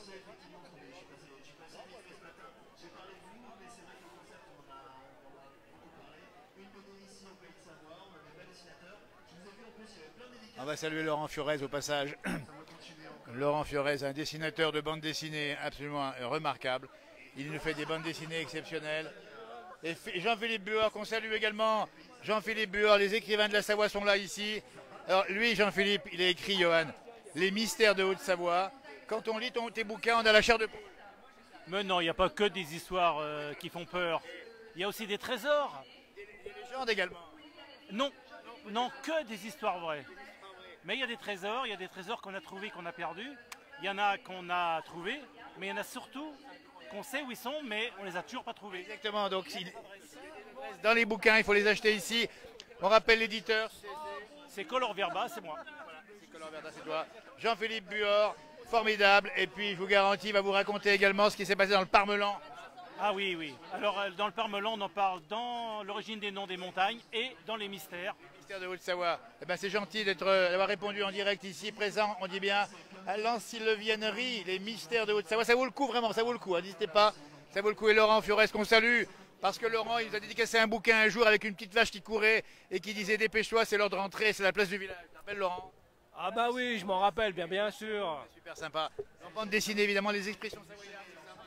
On va saluer Laurent Fiorez au passage. Laurent Fiorez, un dessinateur de bande dessinée absolument remarquable. Il nous fait des bandes dessinées exceptionnelles. Et Jean-Philippe Buor, qu'on salue également. Jean-Philippe Buor, les écrivains de la Savoie sont là ici. Alors lui, Jean-Philippe, il a écrit, Johan, Les mystères de Haute-Savoie. quand on lit tes bouquins, on a la chair de poule. Mais non, il n'y a pas que des histoires qui font peur. Il y a aussi des trésors. Des légendes également. Non, non, que des histoires vraies. Mais il y a des trésors qu'on a trouvés, qu'on a perdus. Il y en a qu'on a trouvés, mais il y en a surtout qu'on sait où ils sont, mais on les a toujours pas trouvés. Exactement, donc dans les bouquins, il faut les acheter ici. On rappelle l'éditeur. C'est Color Verba, c'est moi. C'est Color Verba, c'est toi. Jean-Philippe Buor, formidable. Et puis, je vous garantis, il va vous raconter également ce qui s'est passé dans le Parmelan. Ah oui, oui. Alors, dans le Parmelan, on en parle dans l'origine des noms des montagnes et dans les mystères. Mystère de Haute-Savoie. Eh ben, c'est gentil d'avoir répondu en direct ici, présent, on dit bien, à l'Ancilleviennerie, les mystères de Haute-Savoie. Ça vaut le coup, vraiment, ça vaut le coup. Hein, n'hésitez pas, ça vaut le coup. Et Laurent Fiorès, qu'on salue, parce que Laurent, il nous a dédicacé un bouquin un jour avec une petite vache qui courait et qui disait dépêche-toi, c'est l'heure de rentrer, c'est la place du village. Tu te rappelles, Laurent? Ah bah oui, je m'en rappelle, bien sûr. Super sympa. En bande dessinée, évidemment, les expressions savoyardes.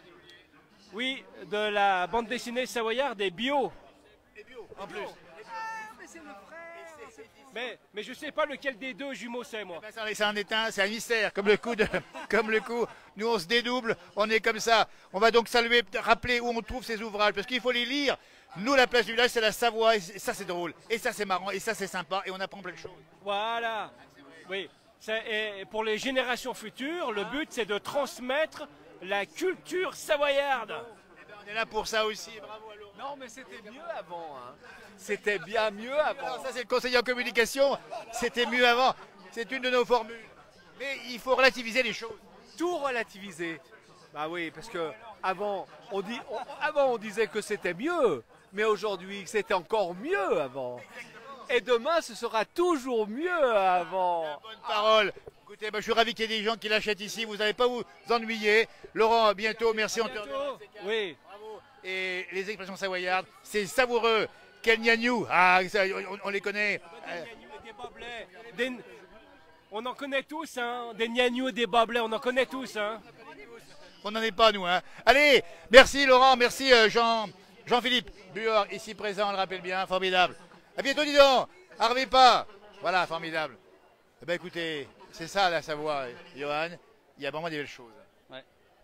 Oui, de la bande dessinée savoyarde et bio. Et bio, en plus. Mais c'est le frère. Mais je sais pas lequel des deux jumeaux c'est, moi. Eh ben, c'est un mystère, comme le coup. Nous, on se dédouble, on est comme ça. On va donc rappeler où on trouve ces ouvrages, parce qu'il faut les lire. Nous, la place du village, c'est la Savoie, et ça, c'est drôle. Et ça, c'est marrant, et ça, c'est sympa, et on apprend plein de choses. Voilà. Oui. Et pour les générations futures, le but, c'est de transmettre la culture savoyarde. Eh ben, on est là pour ça aussi, bravo à Laurent. Non, mais c'était mieux avant. Hein. C'était bien mieux avant. Alors, ça, c'est le conseiller en communication. C'était mieux avant. C'est une de nos formules. Mais il faut relativiser les choses. Tout relativiser. Bah oui, parce que avant, on disait que c'était mieux. Mais aujourd'hui, c'était encore mieux avant. Et demain, ce sera toujours mieux avant. Bonne parole. Écoutez, je suis ravi qu'il y ait des gens qui l'achètent ici. Vous n'allez pas vous ennuyer. Laurent, à bientôt. Merci. Oui. Bravo. Et les expressions savoyardes, c'est savoureux. Quel gnagnou. Ah, ça, on les connaît. Des boblets. On en connaît tous, hein. Des gnagnous et des boblets, on en connaît tous, hein. On n'en est pas, nous, hein. Allez, merci Laurent, merci Jean-Philippe Buor, ici présent, on le rappelle bien, formidable. À bientôt, dis donc. Harvey pas. Voilà, formidable. Eh ben, écoutez, c'est ça la Savoie, Johan. Il y a vraiment des belles choses. Ouais.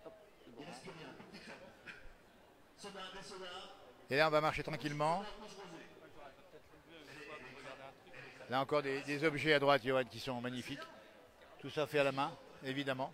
Et là, on va marcher tranquillement. Là encore des objets à droite, Johan, qui sont magnifiques. Tout ça fait à la main, évidemment.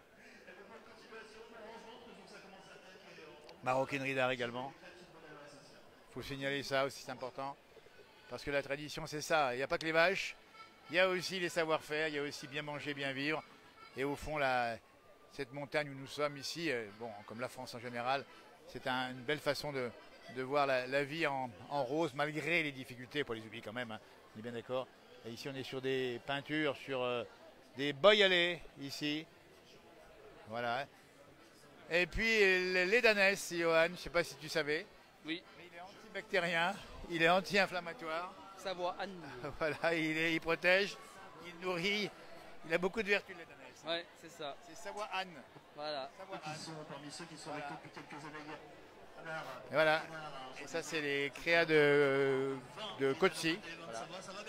Maroquinerie d'art également. Il faut signaler ça aussi, c'est important. Parce que la tradition, c'est ça. Il n'y a pas que les vaches. Il y a aussi les savoir-faire. Il y a aussi bien manger, bien vivre. Et au fond, cette montagne où nous sommes ici, bon, comme la France en général, c'est une belle façon de voir la vie en rose, malgré les difficultés. Pour les oublier quand même, hein. On est bien d'accord. Et ici, on est sur des peintures, sur des boyalets, ici. Voilà. Et puis, les lait d'ânesse, Johan, je ne sais pas si tu savais. Oui. Mais il est antibactérien, il est anti-inflammatoire. Savoie Anne. Voilà, il protège, il nourrit, il a beaucoup de vertus, le lait d'ânesse. Ouais, c'est ça. C'est Savoie Anne. Voilà. Savoie Anne. Parmi ceux qui sont restés depuis quelques années. Et voilà. Et ça, c'est les créas de Coetzee. Voilà.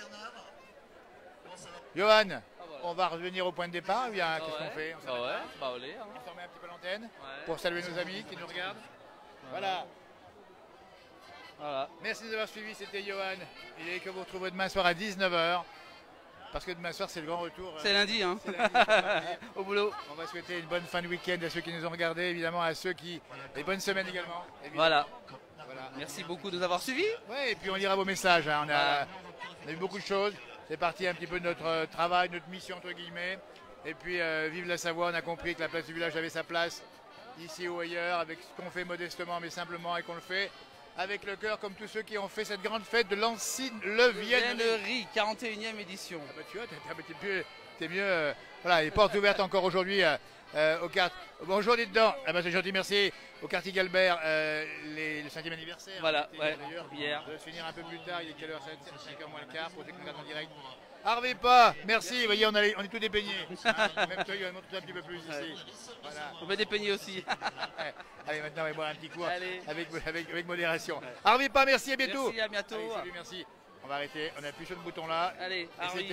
Johan, on va revenir au point de départ ou bien qu'est-ce qu'on fait? Bah ouais, bah allez. Hein. On ferme un petit peu l'antenne pour saluer nos amis qui nous regardent. Voilà. Merci de nous avoir suivis, c'était Johan. Il est que vous retrouverez demain soir à 19h. Parce que demain soir, c'est le grand retour. C'est lundi, hein. Au boulot. On va souhaiter une bonne fin de week-end à ceux qui nous ont regardés, évidemment à ceux qui... Et bonne semaine également. Voilà. Merci beaucoup de nous avoir suivis. Oui, et puis on lira vos messages. Hein. On a eu beaucoup de choses. C'est parti un petit peu de notre travail, notre mission entre guillemets. Et puis vive la Savoie, on a compris que la place du village avait sa place, ici ou ailleurs, avec ce qu'on fait modestement mais simplement et qu'on le fait avec le cœur comme tous ceux qui ont fait cette grande fête de l'Ancilleviennerie. 41e édition. Ah bah tu vois, t'es mieux. Voilà, les portes ouvertes encore aujourd'hui au quartier. Bonjour, dites dedans. Ah bah c'est gentil, merci. Au quartier Galbert, le 5e anniversaire. Voilà, ouais, hier. De se finir un peu plus tard, il est quelle heure? 5h moins le quart pour ceux qui regardent en direct. Harvey pas, merci, vous voyez, on est tous dépeignés. Hein, même toi, il va montrer un petit peu plus ici. Voilà. On va dépeigner aussi. Allez, maintenant, on va boire un petit coup avec modération. Harvey pas, merci, à bientôt. Merci, à bientôt. Allez, salut, merci. On va arrêter, on appuie sur le bouton là. Allez, Harvey.